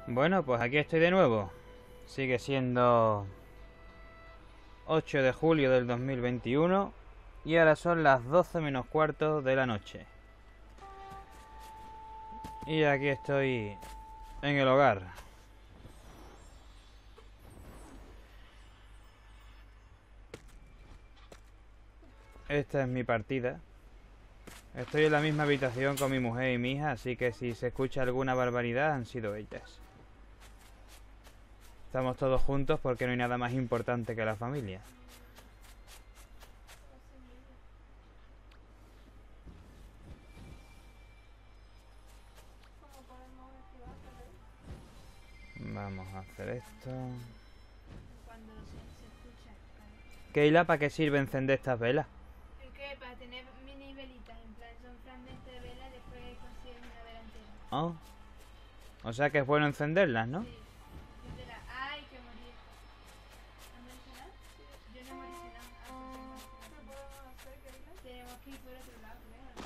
Bueno, pues aquí estoy de nuevo. Sigue siendo 8 de julio del 2021 y ahora son las 12 menos cuarto de la noche. Y aquí estoy en el hogar. Esta es mi partida. Estoy en la misma habitación con mi mujer y mi hija, así que si se escucha alguna barbaridad han sido ellas. Estamos todos juntos porque no hay nada más importante que la familia. Vamos a hacer esto. Keila, ¿para qué sirve encender estas velas? ¿El qué? Para tener mini velitas, en plan, son fragmentos de vela y después consigues una vela entera. Oh. O sea que es bueno encenderlas, ¿no? Sí, literal. ¡Ay, que morir! ¿Has mencionado? Yo no he mencionado. ¿Qué podemos hacer, Keila? Tenemos que ir por otro lado, creo.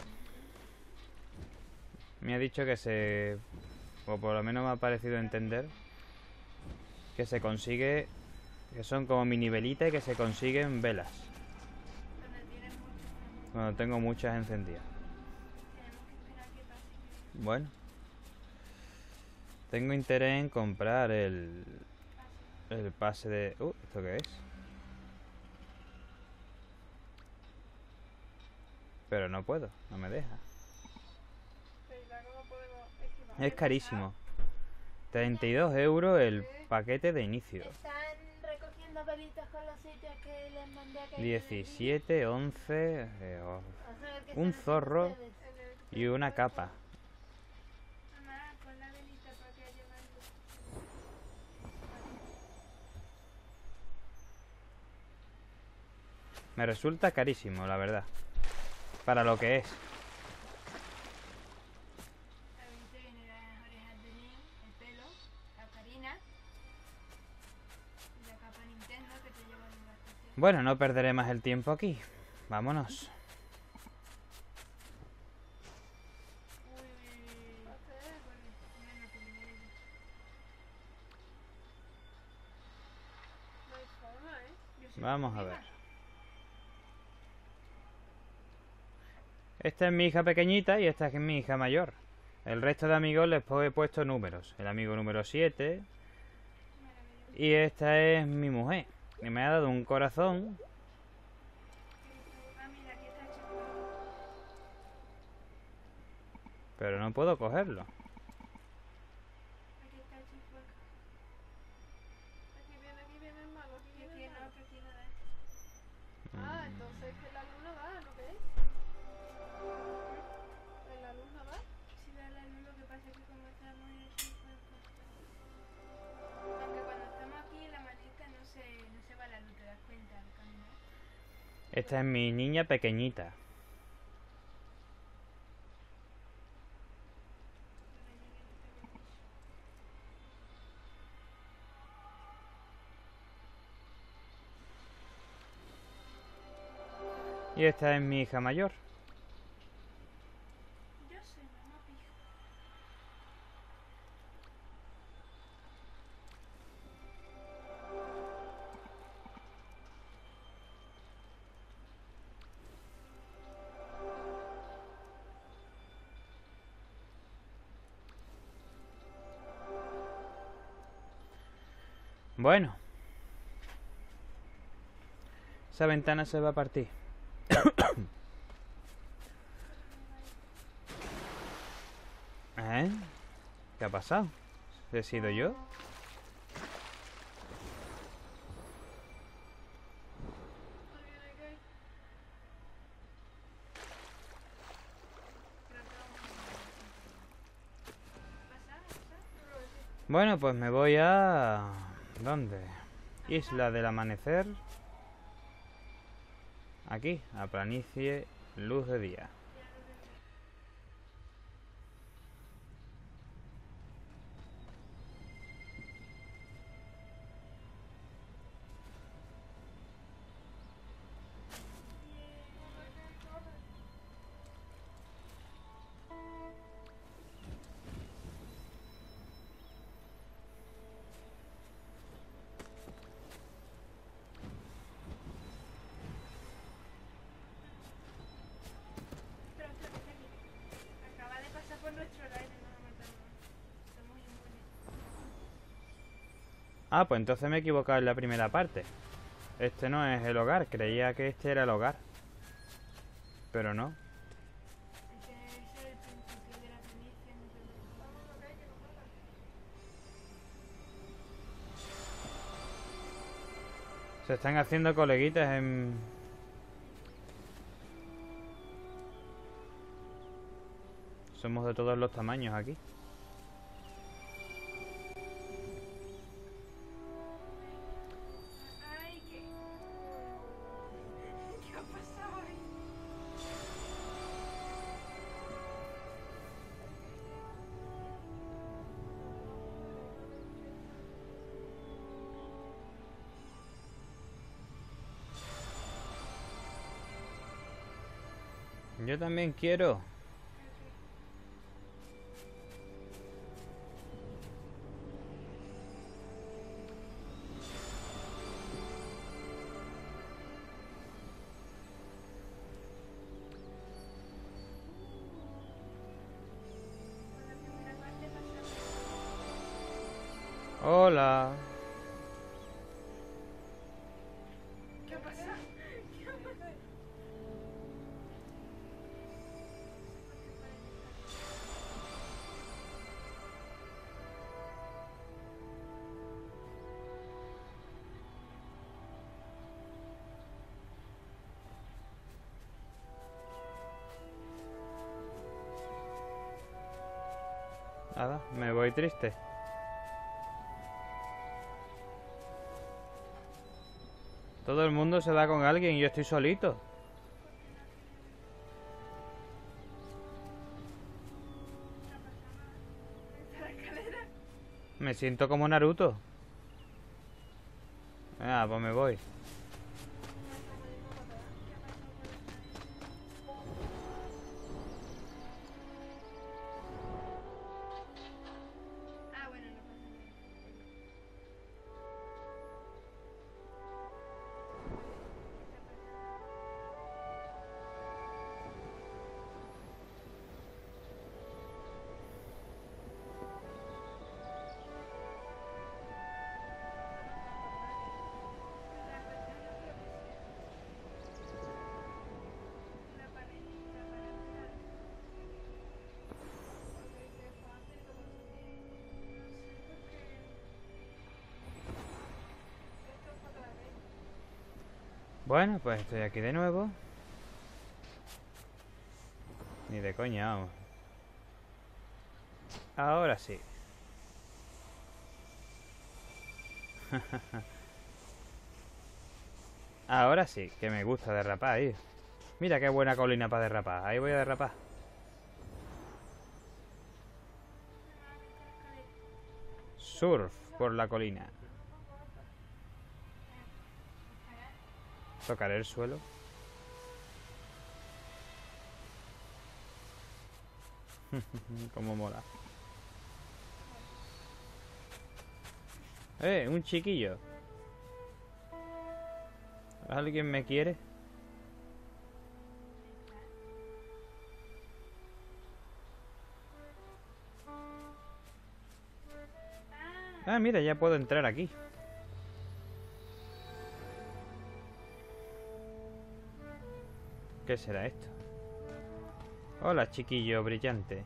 Me ha dicho que se... o por lo menos me ha parecido entender que se consigue... que son como mini velitas y que se consiguen velas. Cuando tienes muchos, Cuando tengo muchas encendidas. tenemos que esperar que pase. Bueno. Tengo interés en comprar el pase de... ¿esto qué es? Pero no puedo, no me deja. Keila, ¿cómo podemos esquivar? Es carísimo. 32 euros el paquete de inicio. Están recogiendo velitas con los sitios que les mandé a Keila. 17, 11... Vamos a ver qué un están zorro haciendo ustedes. y una capa. Mamá, pon la velita para que haya más luz. Me resulta carísimo, la verdad. Para lo que es. También te vienen las orejas de Nin, el pelo, la Ocarina y la capa Nintendo que te lleva en la estación. Bueno, no perderé más el tiempo aquí. Vámonos. Uy, corre. Bueno, que viene ella. No hay forma, ¿eh? Yo soy Vamos a viva. ver. Esta es mi hija pequeñita y esta es mi hija mayor. El resto de amigos les he puesto números. El amigo número 7. Maravilloso. Y esta es mi mujer. Y me ha dado un corazón. Ah, mira, aquí está el chico. Pero no puedo cogerlo. Aquí está el chico. Aquí viene el malo, aquí Y viene aquí el no, malo. que aquí no da. Ah, entonces que la luna da, ¿no veis? ¿En la luna da? Si da la luz, lo que pasa es que como estamos en el 50. Aunque cuando estamos aquí en la manita no se va la luz, te das cuenta al caminar. Esta es mi niña pequeñita. Y esta es mi hija mayor. Yo soy mamá pija. Bueno. Esa ventana se va a partir. ¿Eh? ¿Qué ha pasado? ¿He sido yo? Ahí viene Kate. Creo que vamos a pasar. Yo creo que sí. Bueno, pues me voy a... ¿dónde? Isla del Amanecer. Aquí, a planicie, luz de día. Corre, Kate, corre. Ah, pues entonces me he equivocado en la primera parte. Este no es el hogar, creía que este era el hogar. Pero no. Ese es el principio de la primicia, no sé lo Vamos a lo que hay que no mata. Se están haciendo coleguitas en... Somos de todos los tamaños aquí. Ay, ¿qué? ¿Qué ha pasado ahí? Yo también quiero. Con la primera parte pasamos. Hola. ¿Qué ha pasado? ¿Qué ha pasado? Nada, me voy triste. Todo el mundo se da con alguien y yo estoy solito. La escalera. Me siento como Naruto. Ah, pues me voy. Ah, bueno, no pasa nada. La cuestión no creo que sea. La pared, la pared está. Porque dice fácil como si... No sé por qué. Esto es otra vez. Bueno, pues estoy aquí de nuevo. Ni de coña, vamos. Ahora sí. Ahora sí, que me gusta derrapar ahí. Mira qué buena colina para derrapar. Ahí voy a derrapar. Surf por la colina. Tocaré el suelo. Como mola. Un chiquillo. ¿Alguien me quiere? Ah, mira, ya puedo entrar aquí. ¿Qué será esto? Hola, chiquillo brillante.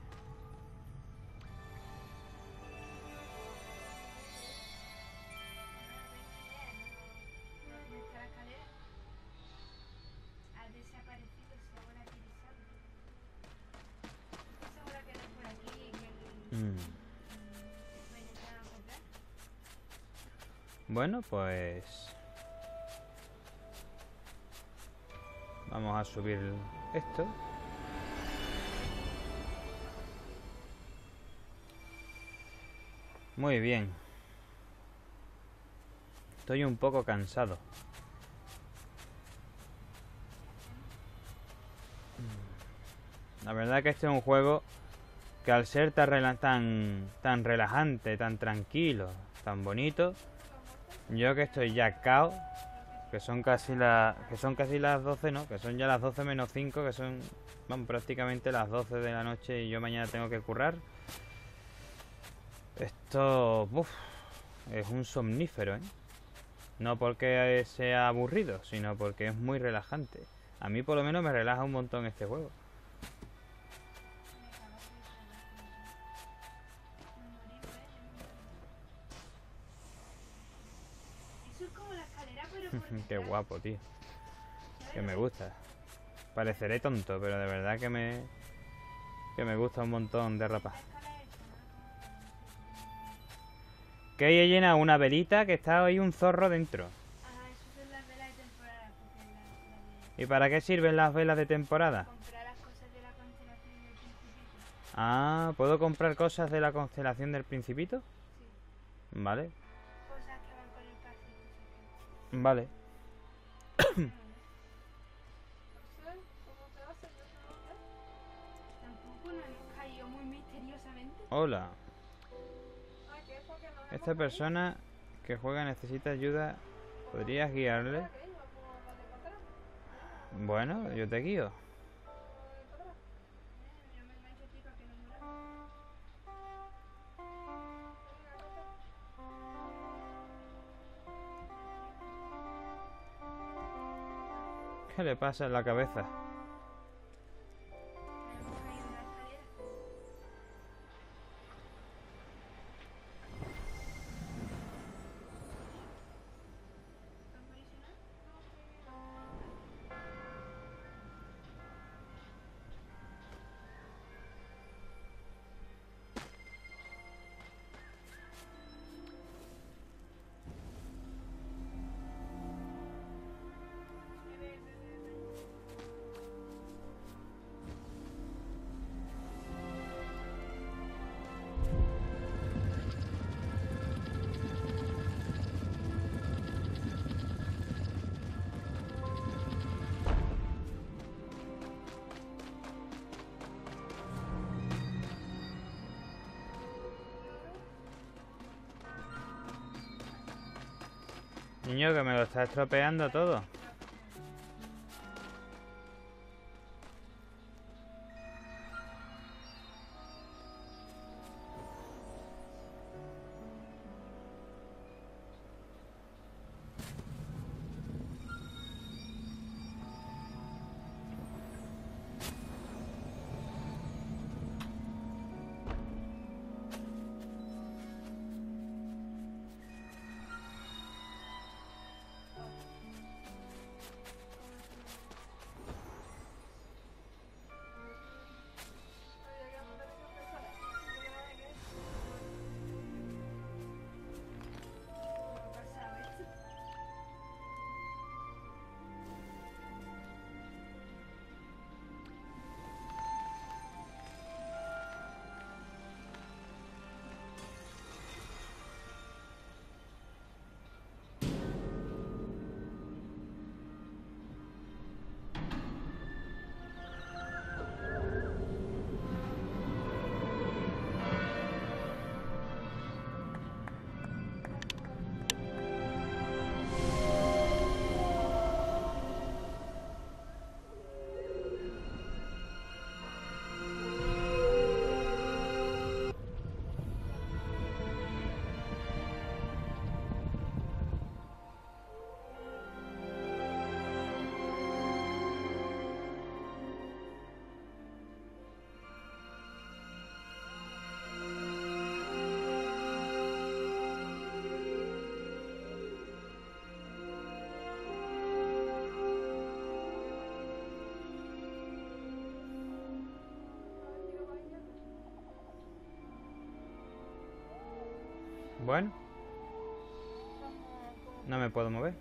No está la escalera. Ha desaparecido, seguro que sabe. Seguro que no es por aquí y que el... Bueno, te van a encontrar. Bueno, pues... Vamos a subir esto. Muy bien. Estoy un poco cansado. La verdad que este es un juego que al ser tan relajante, tan tranquilo, tan bonito, yo que estoy ya cao, que son casi las 12, ¿no? Que son ya las 12 menos 5, que son prácticamente las 12 de la noche y yo mañana tengo que currar. Esto, Es un somnífero, ¿eh? No porque sea aburrido, sino porque es muy relajante. A mí por lo menos me relaja un montón este juego. Eso es como la escalera, pero por Qué detrás. guapo, tío. Que me gusta. Pareceré tonto, pero de verdad que me gusta un montón derrapar. La escala esa, ¿no? Que ahí llena una velita que está ahí un zorro dentro. Ajá, eso son las velas de temporada, porque la de ¿Y para qué sirven las velas de temporada? comprar las cosas de la constelación del Principito. Ah, ¿puedo comprar cosas de la constelación del Principito? Sí, Vale, cosas que van con el pase y cosas vale. que no. No sé cómo se hace, yo no lo sé. Tampoco nos hemos caído muy misteriosamente. Hola. Ah, que es porque nos hemos Esta caído. persona que juega necesita ayuda. ¿Podrías guiarle? Espera, que vamos a darle para atrás. Bueno, yo te guío. Vamos a darle para atrás. Yo me engancho a ti para que no muera. Venga, corta. ¿Qué le pasa en la cabeza? Tenemos ahí una escalera. ¿Estás posicionado? Niño, que me lo está estropeando todo. Oye, que vamos a tener que empezar. Porque no hay que ir. ¿Cómo ha pasado esto? Bueno, no me puedo mover.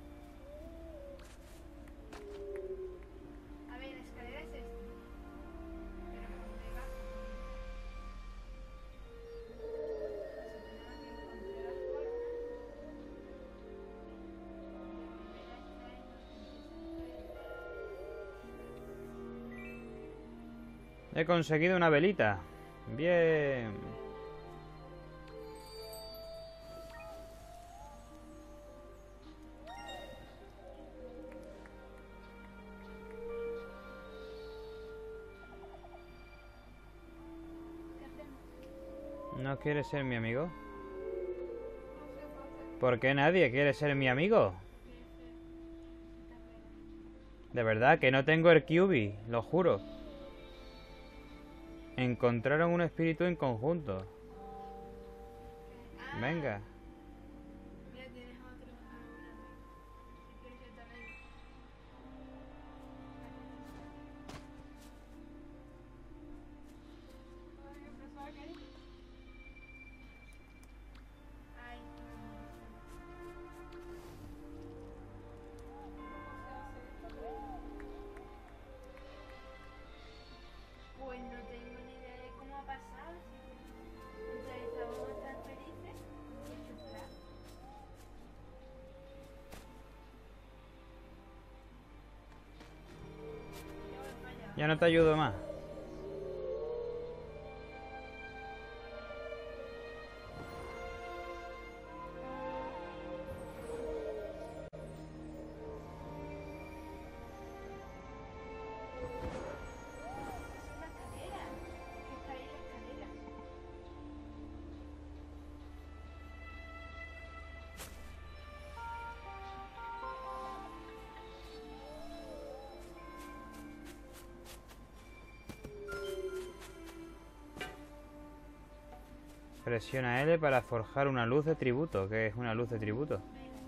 A ver, la escalera es esta. Pero por dónde va. Eso, tenemos que encontrar la forma. La vela está en los He conseguido una velita. Bien. ¿Qué hacemos? ¿No quieres ser mi amigo? No sé, entonces. ¿Por qué nadie quiere ser mi amigo? De verdad que no tengo el QB, lo juro. Encontraron un espíritu en conjunto. Venga. Mira, tienes otro amigo. Si quieres yo también. Ay, yo pensaba que... Ay, pues no tengo ni idea de cómo ha pasado. O sea, estábamos tan felices y he hecho plan. Yo voy para allá. Ya no te ayudo más. Es una escalera. Que está ahí la escalera. Presiona L para forjar una luz de tributo. ¿Qué es una luz de tributo?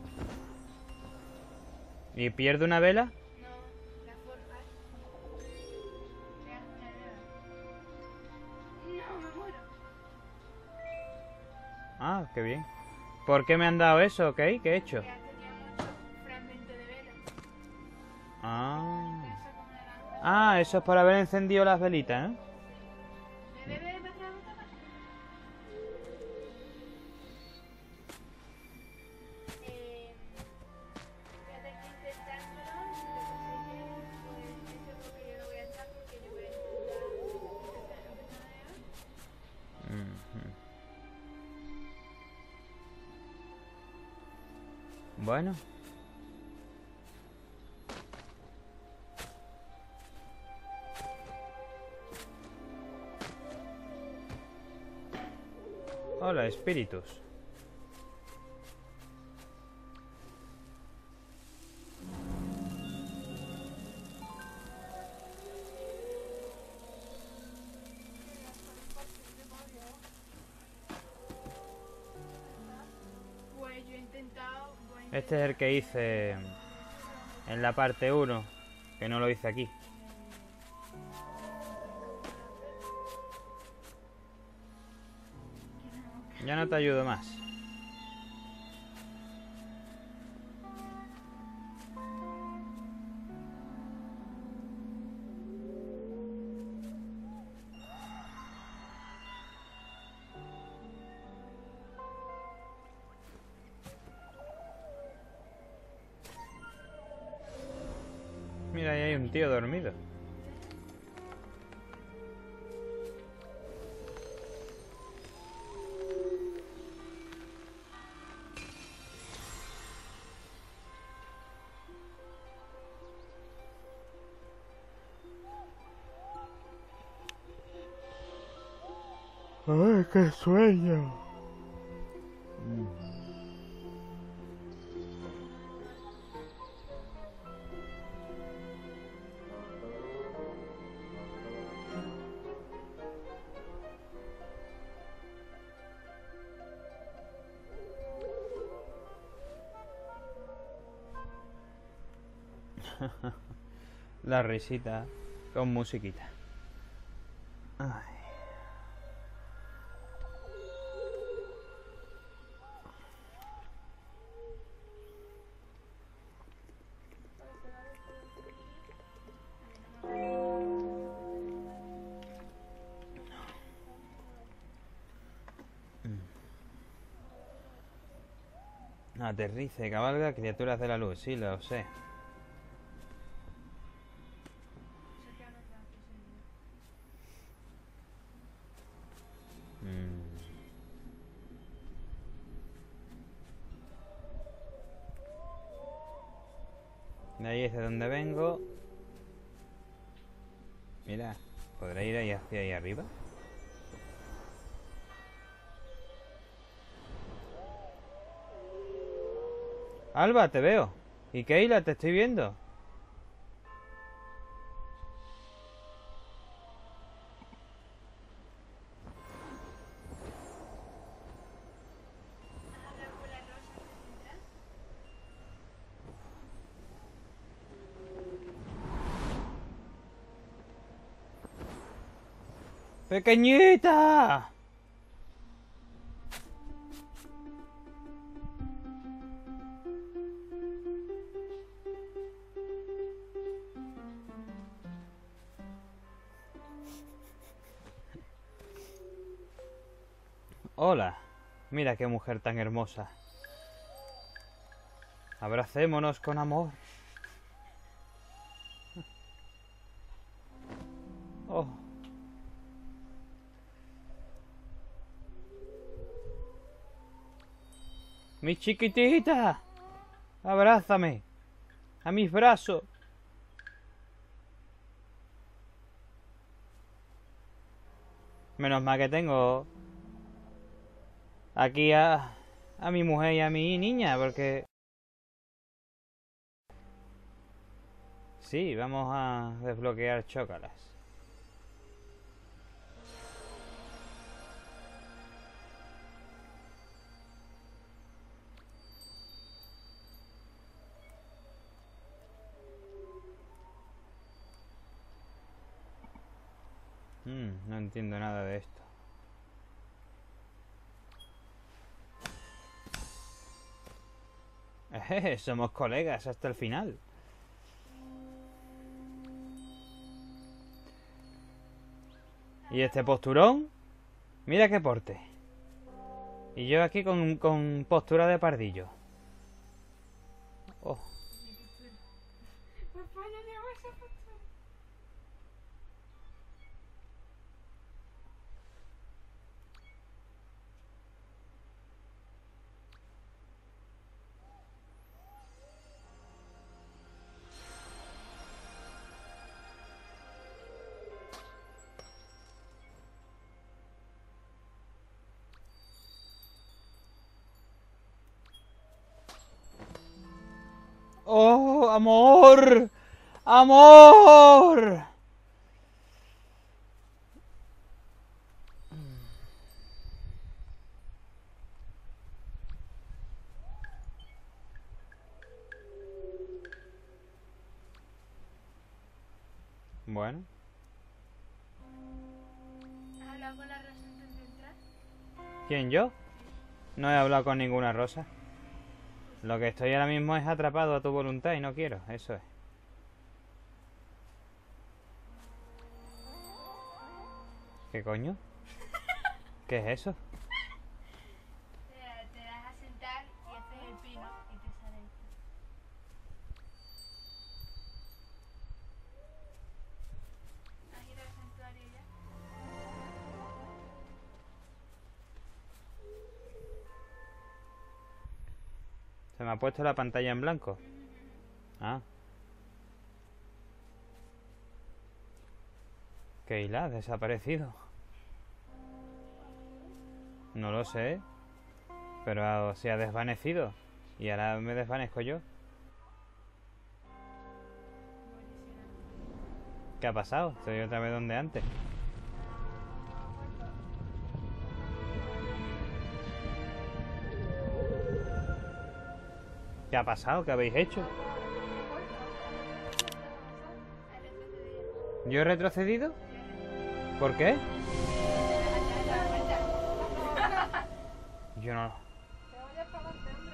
¿Y pierde una vela? No, la forjas. Creas una nueva. No, me muero. Ah, qué bien. ¿Por qué me han dado eso, ok? ¿Qué he hecho? Ya tenía mucho fragmento de vela. Ah. Eso con naranja. Ah, eso es por haber encendido las velitas, ¿eh? ¿Me bebes otra gota más? Fíjate que intentándolo, si lo consigues, pues eso es lo que yo no voy a estar porque yo voy a intentar empezar lo que está de hoy. Ujú. Bueno. Hola, espíritus. Pues yo he intentado, Este es el que hice en la parte 1, que no lo hice aquí. Ya no te ayudo más. Mira, ahí hay un tío dormido. ¡Ay, qué sueño! La risita con musiquita. Ay. Aterrice, cabalga, criaturas de la luz, sí, lo sé. De ahí es de donde vengo. Mira, ¿podré ir ahí hacia ahí arriba? Alba, te veo. Y Keila, te estoy viendo. ¿Has hablado con la Rosa antes de entrar? ¡Pequeñita! Hola. Mira qué mujer tan hermosa. Abracémonos con amor. Oh. Mi chiquitita. Abrázame. A mis brazos. Menos mal que tengo aquí a mi mujer y a mi niña, porque... Sí, vamos a desbloquear chócalas. No entiendo nada de esto. Somos colegas hasta el final. ¿Y este posturón? Mira qué porte. Y yo aquí con postura de pardillo. Oh. Papá, no le hago esa postura. ¡Oh, amor! ¡Amor! Bueno, ¿Has hablado con la Rosa antes de entrar? ¿quién, yo? No he hablado con ninguna rosa. Lo que estoy ahora mismo es atrapado a tu voluntad y no quiero, eso es. ¿Qué coño? ¿Qué es eso? Te das a sentar y haces el pino y te sale esto. ¿Has ido al santuario ya? Se me ha puesto la pantalla en blanco. Ah. Keila, has desaparecido. No lo sé. Pero se ha desvanecido. Y ahora me desvanezco yo. ¿Qué ha pasado? Estoy otra vez donde antes. ¿Qué ha pasado? ¿Qué habéis hecho? Has retrocedido. ¿Yo he retrocedido? ¿Por qué? Te das cuenta. Yo no... Te vayas para adelante, hombre.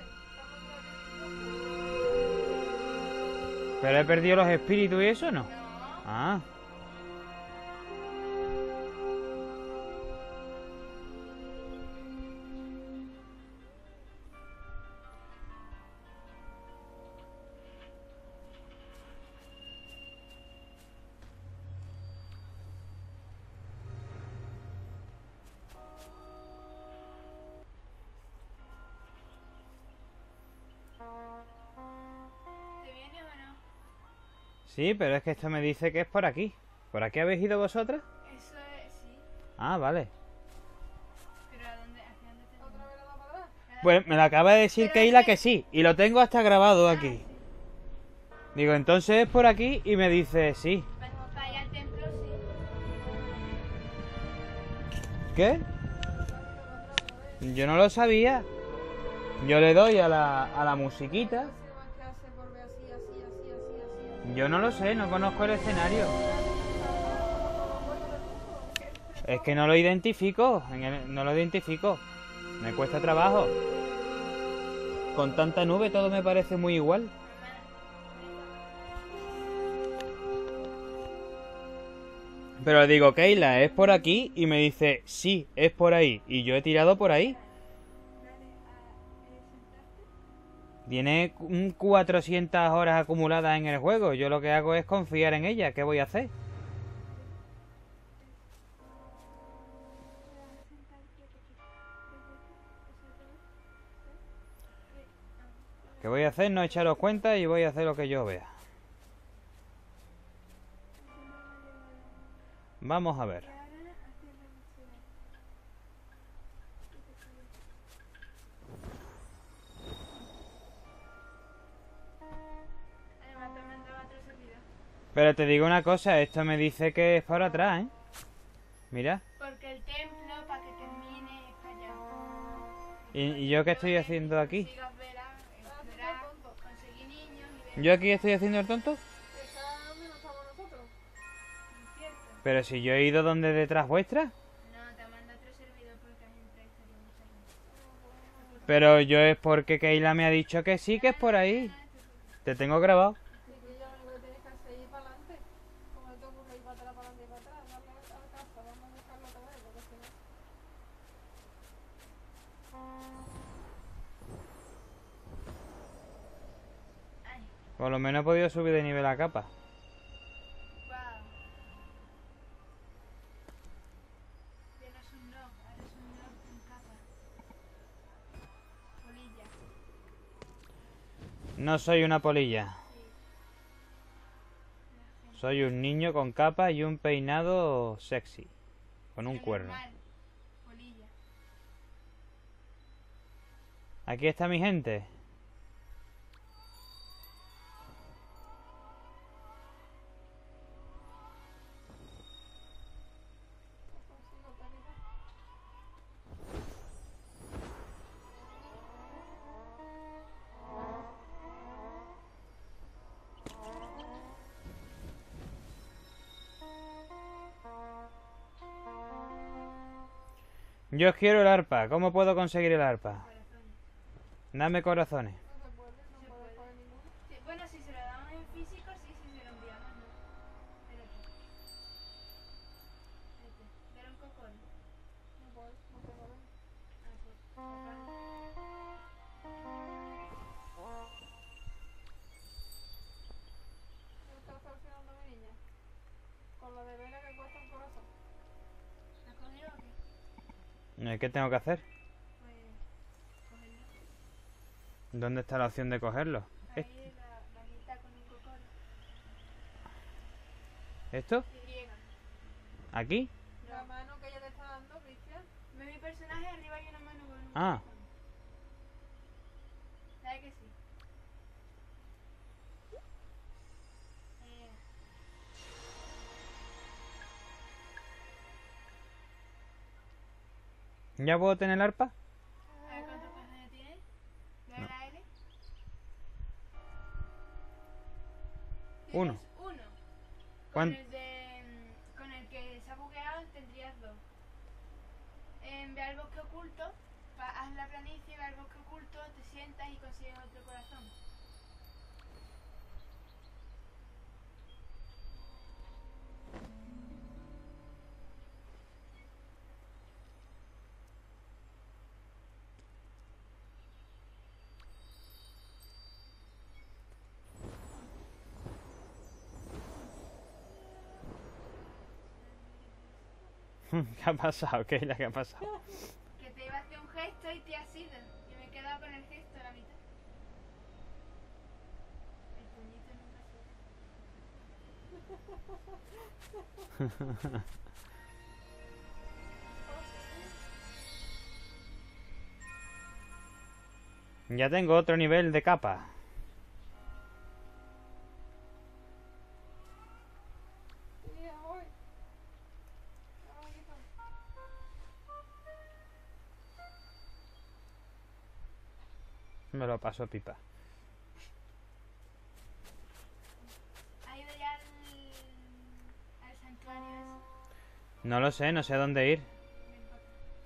¿Pero he perdido los espíritus y eso no? No. Ah. ¿Te vienes o no? Sí, pero es que esto me dice que es por aquí. ¿Por aquí habéis ido vosotras? Eso es, sí. Ah, vale. Pero ¿a dónde? ¿Hacia dónde te ¿Otra vez la da para atrás? Pues me lo acaba de decir Pero Keila es que- que sí. Y lo tengo hasta grabado aquí. Digo, entonces es por aquí y me dice sí. Pues para ir al templo, sí. ¿Qué? Yo no lo sabía. Yo le doy a la musiquita. No sé más qué hace por ver así, así, así, así, así. Yo no lo sé, no conozco el escenario. Es que no lo identifico. No lo identifico. Me cuesta trabajo. Con tanta nube todo me parece muy igual. Pero le digo, Keila, ¿es por aquí? Y me dice, sí, es por ahí. Y yo he tirado por ahí. Tiene 400 horas acumuladas en el juego. Yo lo que hago es confiar en ella. ¿Qué voy a hacer? ¿Qué voy a hacer? No echaros cuenta y voy a hacer lo que yo vea. Vamos a ver. Además, te mandaba otro servidor. Pero te digo una cosa, esto me dice que es para atrás, ¿eh? Mira. Porque el templo, para que termine, es para allá. ¿Y yo qué estoy haciendo aquí? Sigas verás, conseguir niños y ver. ¿Yo aquí estoy haciendo el tonto? ¿Está donde no estamos nosotros? ¿Cierto? Pero si yo he ido donde detrás vuestra. No, te manda otro servidor porque hay otra historia mucha gente. Pero yo es porque Keila me ha dicho que sí, que es por ahí. Te tengo grabado. Sí, que ya lo único que tienes que hacer es ir para adelante. Como te ocurre ir para atrás, para adelante y para atrás. Darle a la casa, vamos a buscarlo otra vez, porque si no... Ay, Por lo menos he podido subir de nivel a capa. wow. Ya no es un no, ahora es un no con capa. Polilla. No soy una polilla. Sí. Soy un niño con capa y un peinado sexy. Con un Pero cuerno. normal, polilla. Aquí está mi gente. consigo pelita. Yo quiero el arpa. ¿Cómo puedo conseguir el arpa? Corazón. Dame corazones. No se puede, no Se puedes puede. coger ninguno. Sí, bueno, si se lo damos en físico, sí, si se lo enviamos, no. Espérate. Espérate. Dale un cocón. No puedo, no tengo nada. Ah, pues. Cocón. ¿Qué estás solucionando, mi niña? Con lo de vela que cuesta un corazón. ¿Has cogido o qué? ¿Qué tengo que hacer? Pues. Cogerlo. ¿Dónde está la opción de cogerlo? Ahí la varita con un cocón. ¿Esto? Y. ¿Aquí? La mano que ella te está dando, Cristian. Ve mi personaje, arriba hay una mano con un Ah. corazón. ¿Sabes que sí? Eh, ¿Ya puedo tener el arpa? a ver cuántos corazones tienes. Dale a la L. Uno. Tienes uno. ¿Cuán- Con el que se ha bugueado tendrías dos. Ve al bosque oculto, haz la planicie, ve al bosque oculto, te sientas y consigues otro corazón. ¿Qué ha pasado, Keila? ¿Qué ha pasado? Que te iba a hacer un gesto y te has ido. Y me he quedado con el gesto a la mitad. El puñito nunca sube. Ya tengo otro nivel de capa. Sí, ya voy. Aquí está. Me lo paso pipa. ¿Ha ido ya al santuario ese? No lo sé, no sé a dónde ir. Ven pa' acá.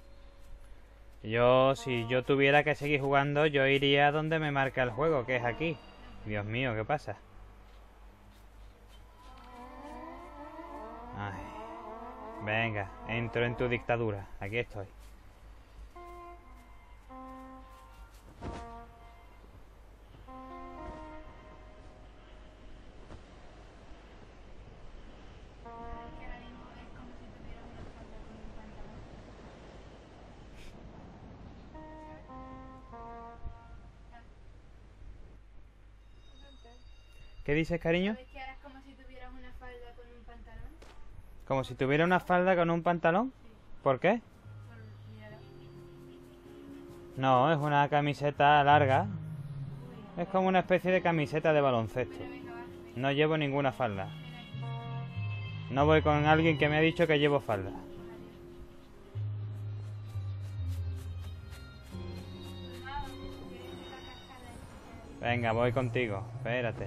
Yo, si yo tuviera que seguir jugando, yo iría a donde me marca el juego, que es aquí. Dios mío, ¿qué pasa? Ay. Venga, entro en tu dictadura. Aquí estoy. Que ahora mismo es como si tuvieras una falda con un pantalón. ¿Qué dices, cariño? ¿Sabes que ahora es como si tuvieras una falda con un pantalón? Como si tuviera una falda con un pantalón. Sí. ¿Por qué? Míralo. No, es una camiseta larga. Uy. Es como una especie de camiseta de baloncesto. Bueno, venga, va. Venga. No llevo ninguna falda. Ven aquí. No voy con alguien que me ha dicho que llevo falda. Adiós. Pues nada, ¿quieres ir a la cascada esta? Venga, voy contigo. Espérate.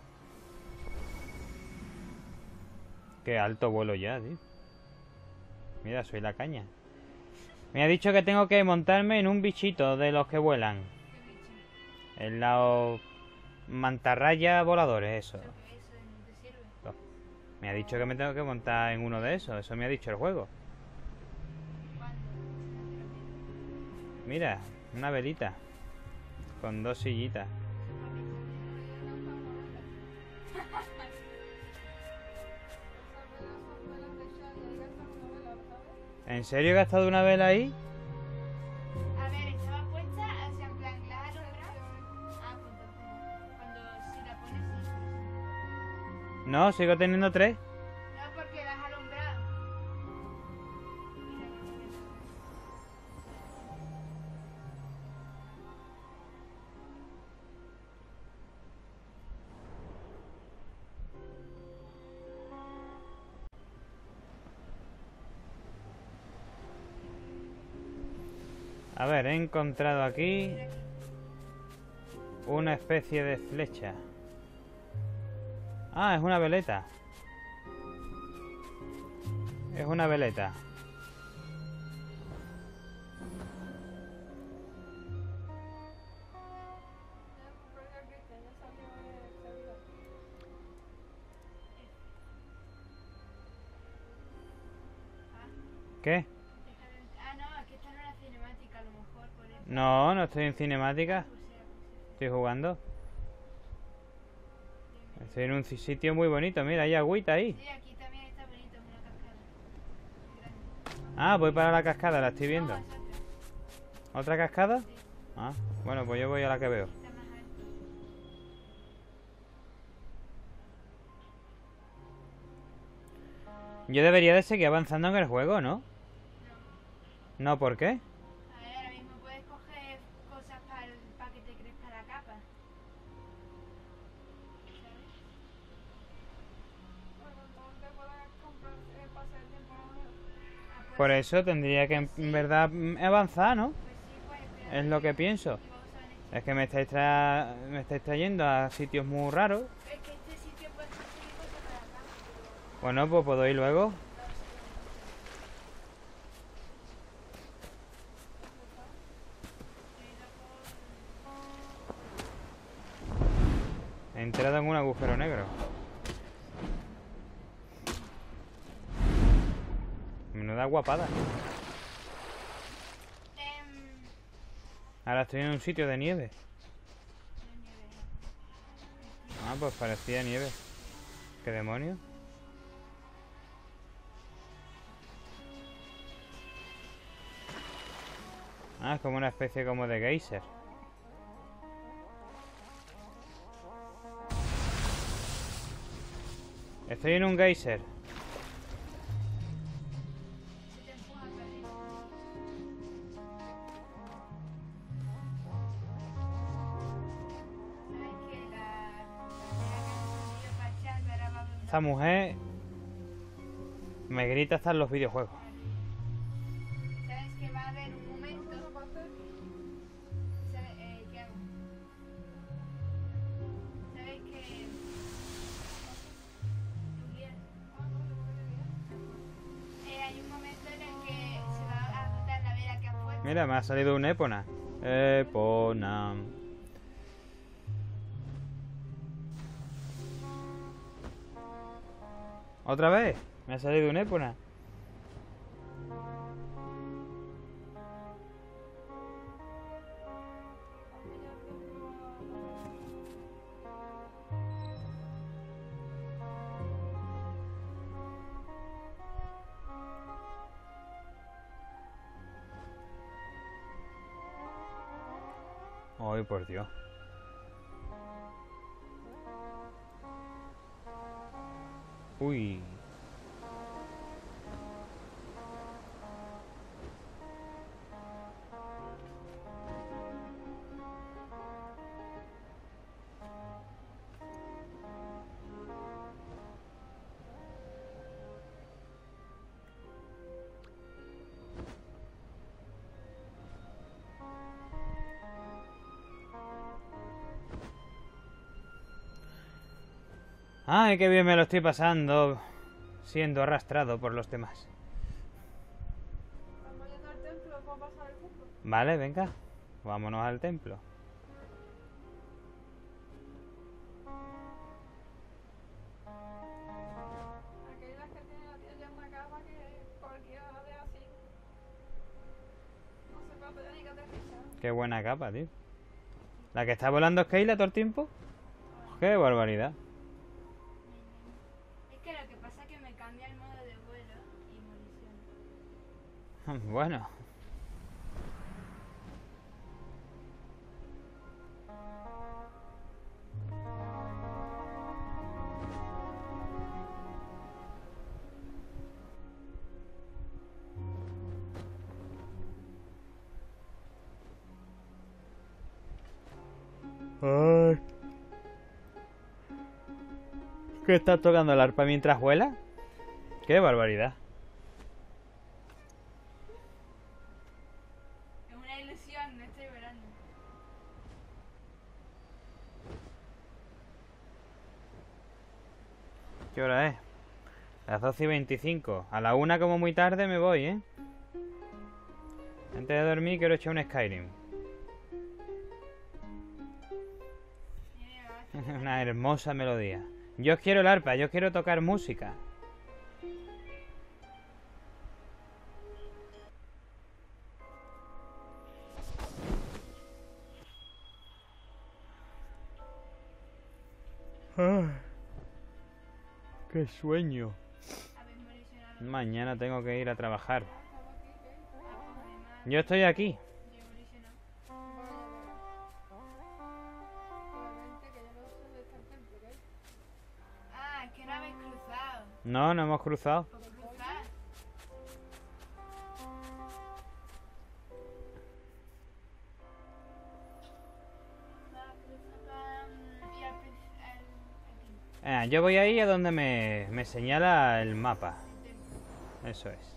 Qué alto vuelo ya, tío. Mira, soy la caña. Me ha dicho que tengo que montarme en un bichito de los que vuelan. ¿Qué bicho? En la mantarraya voladores, eso. ¿Eso qué es? ¿Eso no te sirve? Me ha dicho que me tengo que montar en uno de esos. Eso me ha dicho el juego. ¿Cuándo? No te lo pido. Mira, una velita. Con dos sillitas. ¿En serio he gastado una vela ahí? A ver, estaba puesta, o sea, en plan, ¿la has alumbrado? Ah, pues entonces no. Cuando si la pones sí. No, sigo teniendo tres. No, porque la has alumbrado. Mira, qué bonito. A ver, he encontrado aquí Mira aquí. una especie de flecha. Ah, es una veleta. Es una veleta. Ah, ¿Qué? déjame- ah, no, es que esta no era cinemática, a lo mejor por eso. No, no estoy en cinemática. Pulsera. Estoy jugando. Estoy en un sitio muy bonito. Mira, hay agüita ahí. Sí, aquí también está bonito, es una cascada. Muy grande. Ah, voy para la cascada, la estoy viendo. No, es otra. ¿Otra cascada? Sí, Ah, bueno, pues yo voy a la que veo. está más alto. Yo debería de seguir avanzando en el juego, ¿no? No. No, ¿por qué? A ver, ahora mismo puedes coger cosas para que te crezca la capa. ¿Sabes? Bueno, entonces puedes comprar pase de tiempo a lo mejor. Ah, pues, Por eso tendría que en verdad avanzar, ¿no? pues sí, pues espérate. Es lo que pienso. Y vamos a ver este. Es que me estáis trayendo a sitios muy raros. Es que este sitio puedes conseguir cosas para la capa, pero Bueno, pues puedo ir luego. no lo sé. He entrado en un agujero negro. Menuda guapada. Ahora estoy en un sitio de nieve. Ah, pues parecía nieve. ¿Qué demonio? Ah, es como una especie como de geyser. Estoy en un geyser. Se te empuja para arriba. esta mujer me grita hasta en los videojuegos. Sabes que va a haber un momento. ¿Qué pasa? ¿Qué hago? Sabes que. Julián, Ah, no, tengo que terminar. hay un momento en el que se va a agotar la vela que has puesto. Mira, me ha salido un Epona. Epona. ¿Otra vez? Me ha salido un Epona. Ay, por Dios. Uy. Ay, qué bien me lo estoy pasando siendo arrastrado por los demás. Vamos yendo al templo para pasar el mundo. Vale, venga. Vámonos al templo. Aquellas que tienen la tía ya una capa que cualquiera la deja así. No se trata ya ni que aterrizar. Qué buena capa, tío. ¿La que está volando es Keila todo el tiempo? Qué barbaridad. Es que lo que pasa es que me cambia el modo de vuelo y munición. Bueno. Ay. ¿Qué estás tocando el arpa mientras vuela? Qué barbaridad. Es una ilusión, no estoy volando. ¿Qué hora es? Las 12:25. A la 1 como muy tarde me voy, ¿eh? Antes de dormir quiero echar un Skyrim. Mira, Una hermosa melodía. Yo quiero el arpa, yo quiero tocar música. ¡Qué sueño! habéis municionado. Mañana tengo que ir a trabajar. Estaba aquí, ¿qué? Además, Yo estoy aquí. yo he municionado. Obviamente que yo no sé dónde está el templo, ¿qué? Ah, es que no habéis cruzado. No, no hemos cruzado. Por cruzar. Cruza para ir al Yo voy ahí a donde me señala el mapa. templo. Eso es.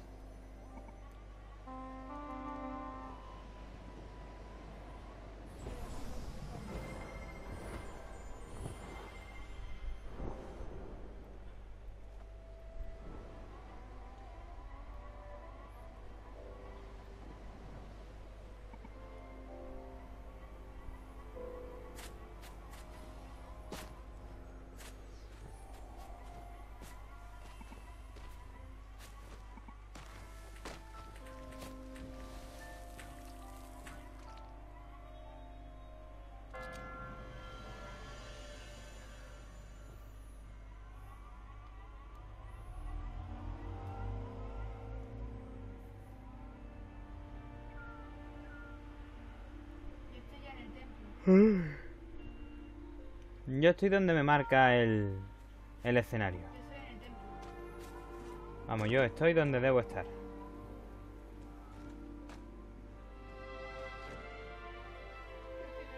Yo estoy ya en el templo. Yo estoy donde me marca el escenario. Yo estoy en el templo. Vamos, yo estoy donde debo estar.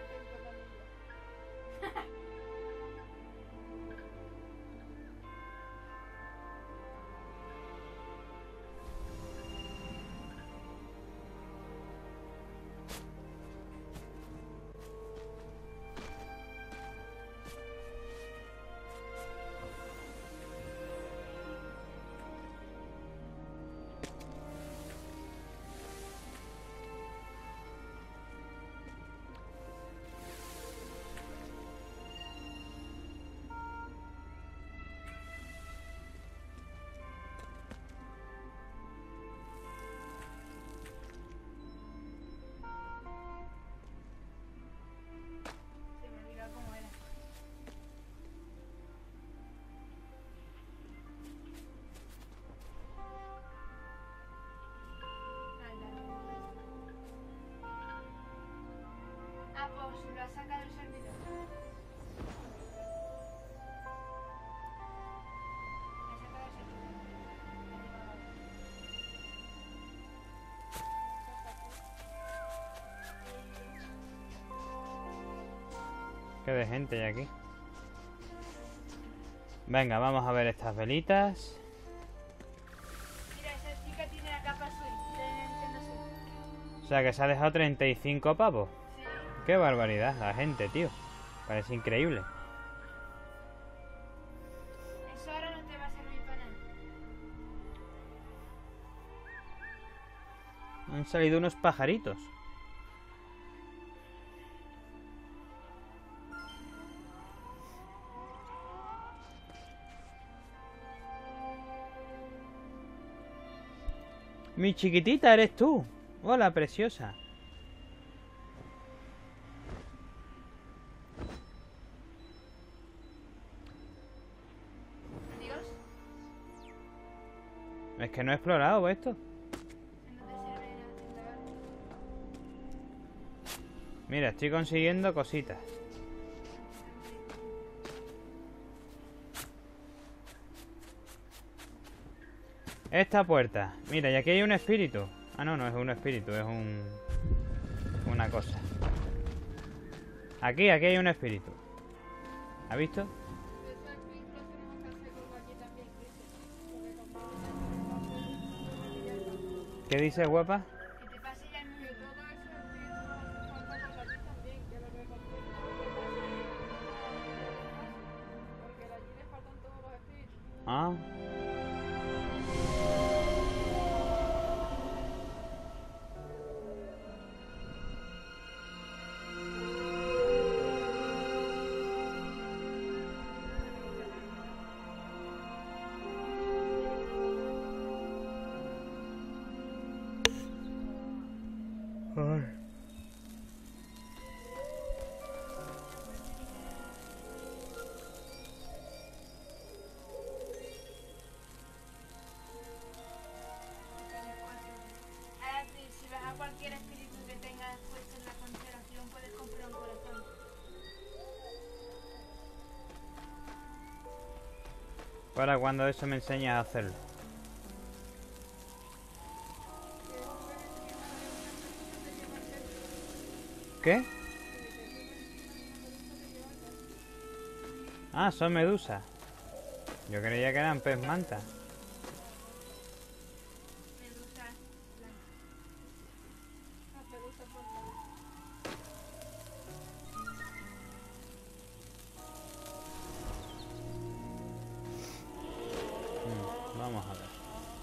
Yo estoy en el templo también. Qué de gente hay aquí. Venga, vamos a ver estas velitas. Mira, esa chica tiene la capa azul de Nintendo Switch. O sea que se ha dejado 35 pavos. Sí. Qué barbaridad, la gente, tío. Parece increíble. Eso ahora no te va a servir para nada. Han salido unos pajaritos. Mi chiquitita, eres tú. Hola, preciosa. Amigos, Es que no he explorado esto. no te sirve nada. Mira, estoy consiguiendo cositas. Esta puerta. Mira, y aquí hay un espíritu. Ah, no, no es un espíritu, es una cosa. Aquí hay un espíritu. ¿Ha visto? Esa incluso tenemos que hacer algo aquí también, Cristian. Porque ¿Qué dices, guapa? Que te pase ya el que mundo. todo eso nos hace falta por aquí también, que lo que construimos porque allí le faltan todos los espíritus. Ah. Ay. Ahora, si vas a cualquier espíritu que tengas puesto en la constelación, puedes comprar un corazón. Para cuando eso me enseñas a hacerlo. ¿Qué? Ah, son medusas. Yo creía que eran pez manta. Medusa blanca. Las medusas blancas. Vamos a ver.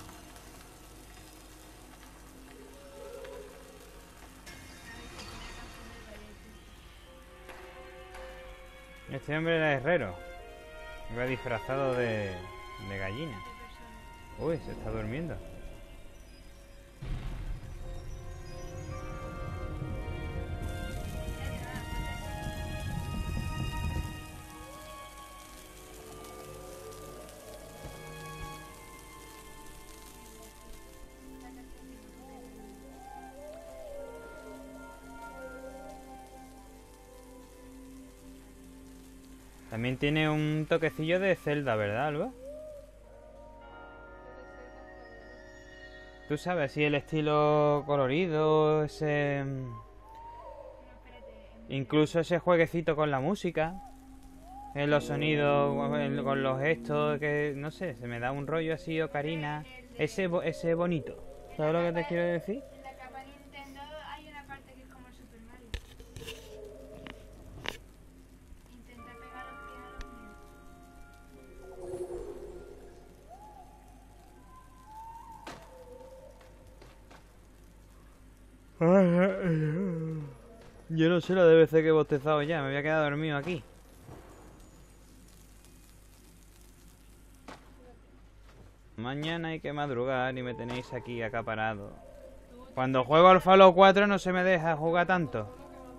Este hombre era herrero. Iba disfrazado de gallina. Uy, se está durmiendo. También tiene un toquecillo de Zelda, ¿verdad, Alba? ¿Tú sabes si el estilo colorido, ese... No, espérate. incluso ese jueguecito con la música, en los sonidos, con los gestos, que no sé, se me da un rollo así, ocarina, ese bonito. ¿Sabes lo que te quiero decir? En la capa Nintendo hay una parte que es como el Super Mario. Intenta pegar los pies a los niños. Yo no sé la de veces que he bostezado ya, me voy a quedar dormido aquí. Mañana hay que madrugar y me tenéis aquí acaparado. Cuando juego al Fallout 4 no se me deja jugar tanto.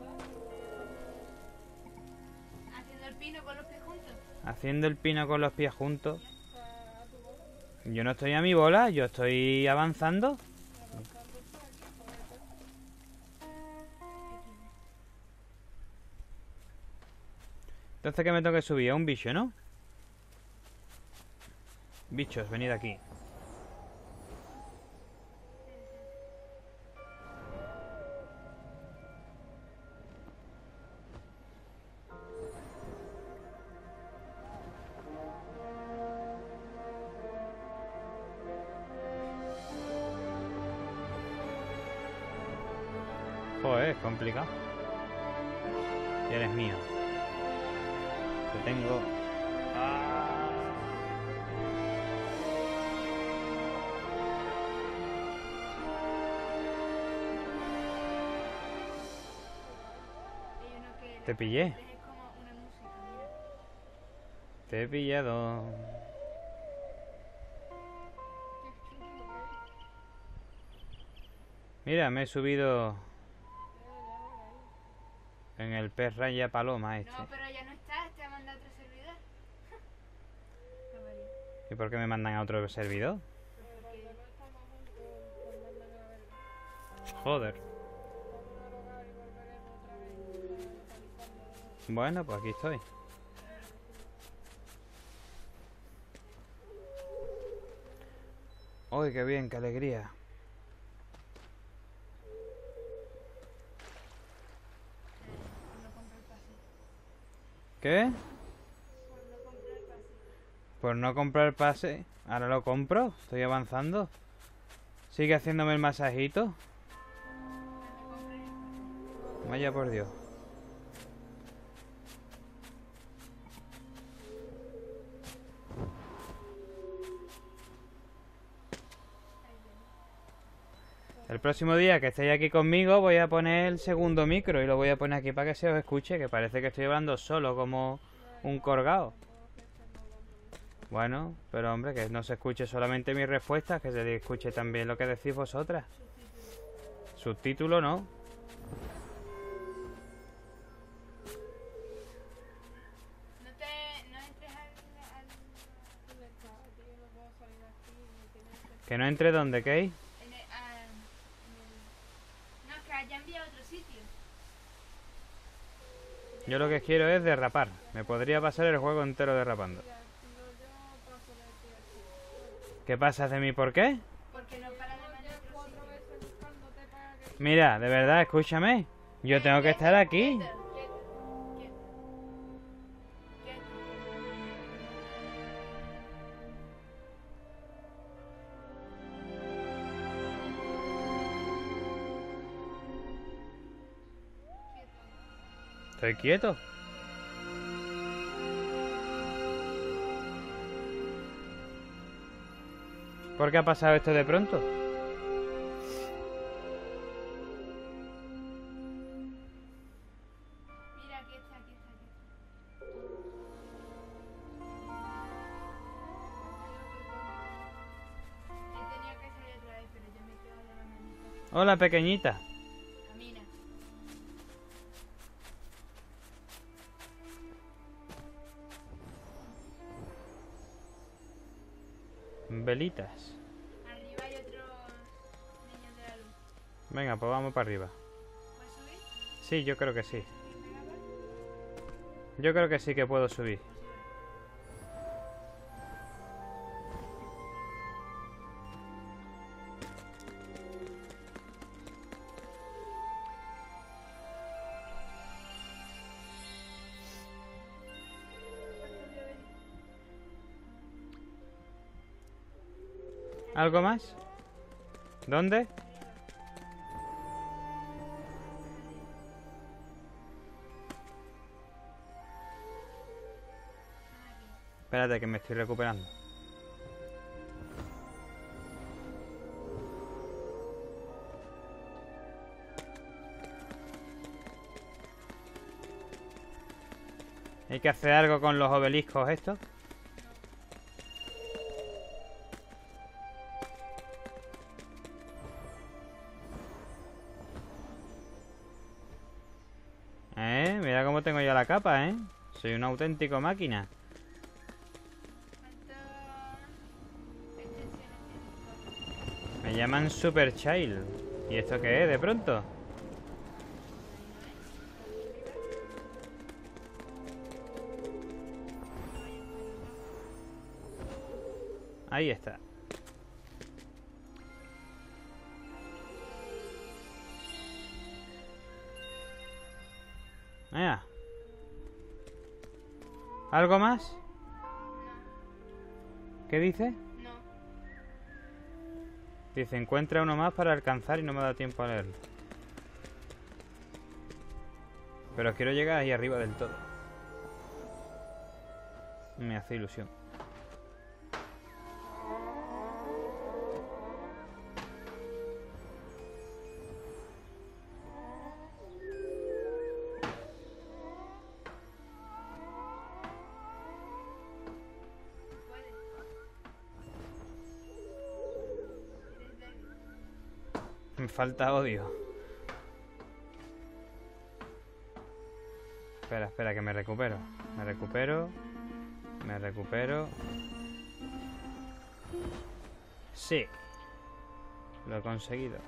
Haciendo el pino con los pies juntos. Haciendo el pino con los pies juntos. Yo no estoy a mi bola, yo estoy avanzando. Entonces, ¿qué me tengo que subir? A un bicho, ¿no? Bichos, venid aquí. Joder, es complicado. Y eres mío. Te tengo... ¡Ah! Hay uno que Te la pillé. es como una música, mira. Te he pillado. Qué chulo, Mira, me he subido ya lo veis. en el pez raya paloma este. No, pero ya no está, te ha mandado otro servidor. Qué barbaridad. ¿Y por qué me mandan a otro servidor? Pero cuando no estamos juntos, pues mandan a la verga. Joder. Vamos a logar y volveremos otra vez localizando. Bueno, pues aquí estoy. ¡Uy, qué bien, qué alegría! Pues no compro el pase. ¿Qué? Pues no compro el pase. Por no comprar pase. Ahora lo compro. Estoy avanzando. Sigue haciéndome el masajito. No compré el pase. Vaya por Dios. El próximo día que estéis aquí conmigo voy a poner el segundo micro y lo voy a poner aquí para que se os escuche, que parece que estoy hablando solo como un colgado. Bueno, pero hombre, que no se escuche solamente mis respuestas, que se escuche también lo que decís vosotras. Subtítulo no. No entres al ¿Dónde está? Tío, no puedo salir de aquí. Me tienes que... Que no entre donde, ¿qué? en el, no, que haya enviado a otro sitio. Yo lo que quiero es derrapar. Me podría pasar el juego entero derrapando. Mira, no, yo paso de ti aquí. ¿Qué pasas de mí? ¿Por qué? Porque no para de Llevo mandar ya otro 4 sitio. veces buscándote para que... Mira, de verdad, escúchame. Yo tengo que estar aquí. Quieto, quieto, quieto. Quieto. Quieto. Estoy quieto. ¿Por qué ha pasado esto de pronto? Mira, aquí está, aquí está, aquí está. He tenido que salir otra vez, pero yo me quedo de la manita. Hola, pequeñita. Camina. Velitas. Arriba hay otro niño de la luz. Venga, pues vamos para arriba. ¿Puedes subir? Sí, yo creo que sí. Venga, va. Yo creo que sí que puedo subir. Pues sube. ¿Algo más? ¿Dónde? Espérate que me estoy recuperando. Hay que hacer algo con los obeliscos estos. Mira cómo tengo ya la capa, Soy un auténtico máquina. ¿Cuántas extensiones tienes? Me llaman Super Child. ¿Y esto qué es de pronto? Ahí está. Mira. ¿Algo más? ¿Qué dice? No. Dice, encuentra uno más para alcanzar y no me da tiempo a leerlo. Pero quiero llegar ahí arriba del todo. Me hace ilusión. Puedes. Eres débil. Me falta odio. Espera, espera, que me recupero. Me recupero. Me recupero. Sí. Lo he conseguido.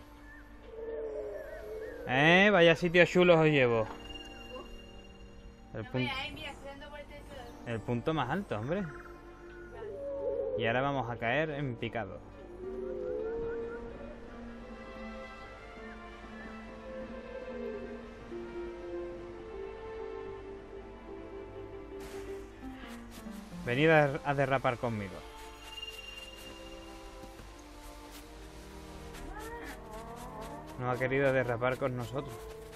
Vaya sitio chulo os llevo. El, No pun- veas, mira, estoy dando vueltas y todo. el punto más alto, hombre. Vale. Y ahora vamos a caer en picado. Venid a derrapar conmigo. No ha querido derrapar con nosotros.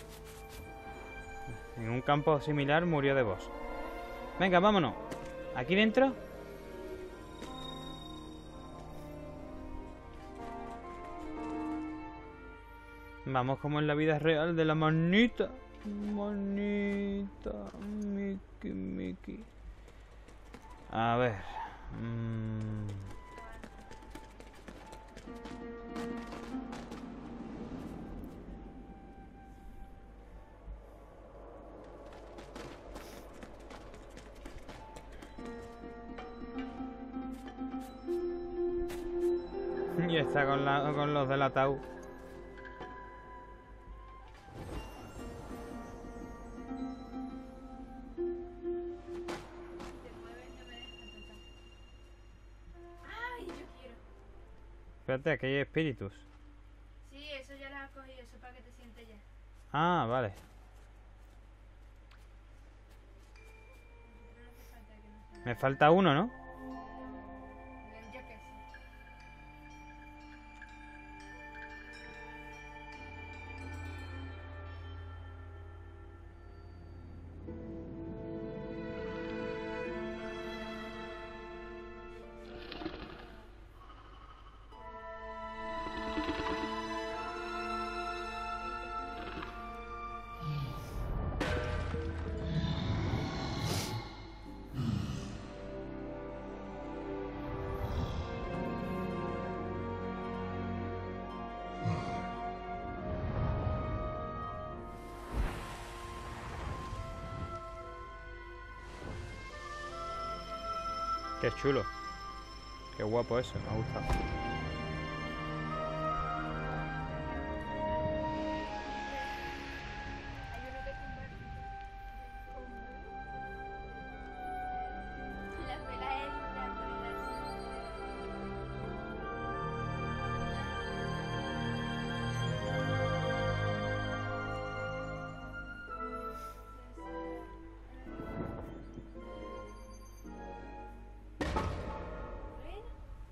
En un campo similar murió de vos. Venga, vámonos. ¿Aquí dentro? Vamos como en la vida real de la manita. Manita. Mickey, Mickey. A ver. Y está con los del ataúd. Te mueves, no me dejas tocar. ¡Ay, yo quiero! Espérate, aquí hay espíritus. Sí, eso ya lo has cogido, eso para que te sientes ya. Ah, vale. No hace falta que no sea. Me falta uno, ¿no? Yo qué sé. Qué chulo. Qué guapo eso, me ha gustado. Hay uno que tumba. La vela es la Bueno.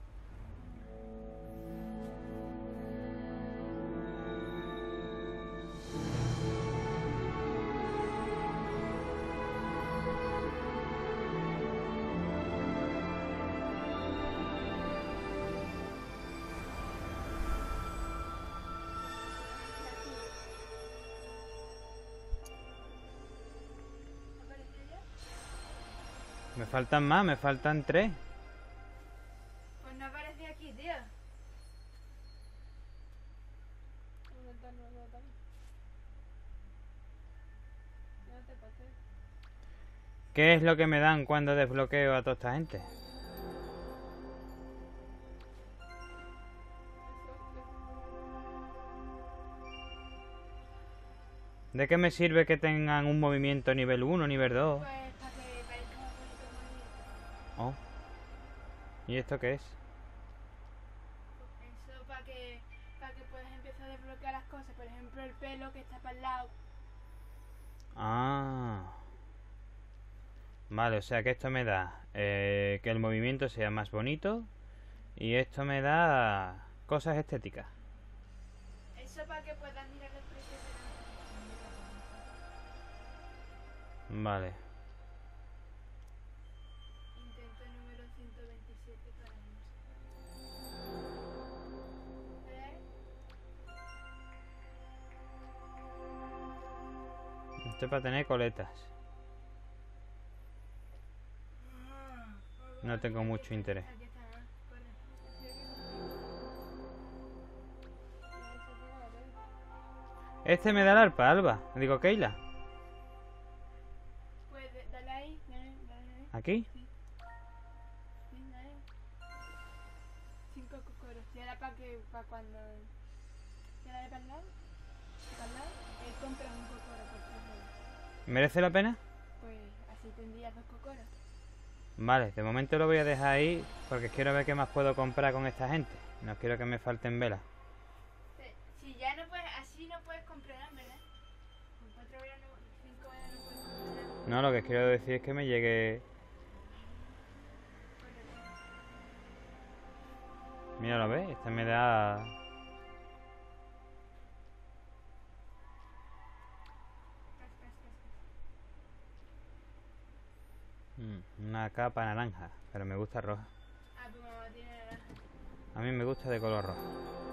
¿Apareció ya? Me faltan más, me faltan 3. Pues no aparece aquí, tío. ¿Dónde está el nuevo también? Ya te pasé. ¿Qué es lo que me dan cuando desbloqueo a toda esta gente? Eso, ¿De qué me sirve que tengan un movimiento nivel 1, nivel 2? Pues para que parezca más bonito el movimiento. Oh. ¿Y esto qué es? Eso para que puedas empezar a desbloquear las cosas. Por ejemplo, el pelo que está para el lado. Ah. Vale, o sea que esto me da que el movimiento sea más bonito. Y esto me da cosas estéticas. Eso para que puedas mirar los precios de Vale. Intento número 127 para irse. Esto es para tener coletas. No tengo mucho interés. Aquí está, corre. Este me da el arpa, Alba. Digo, Keila. Pues dale ahí, dale ahí. ¿Aquí? Sí, dale. 5 cocoros. Y ahora para cuando... ¿Y ahora para el lado? ¿Para el lado? Compras un cocoro por 3 euros. ¿Merece la pena? Pues así tendrías 2 cocoros. Vale, de momento lo voy a dejar ahí porque quiero ver qué más puedo comprar con esta gente. No quiero que me falten velas. Si ya no puedes, así no puedes comprar, ¿verdad? Con 4 velas, 5 velas no puedes comprar. No, lo que quiero decir es que me llegue... Mira, ¿lo ves? Esta me da... Una capa naranja, pero me gusta roja. Ah, tu mamá tiene naranja. A mí me gusta de color rojo.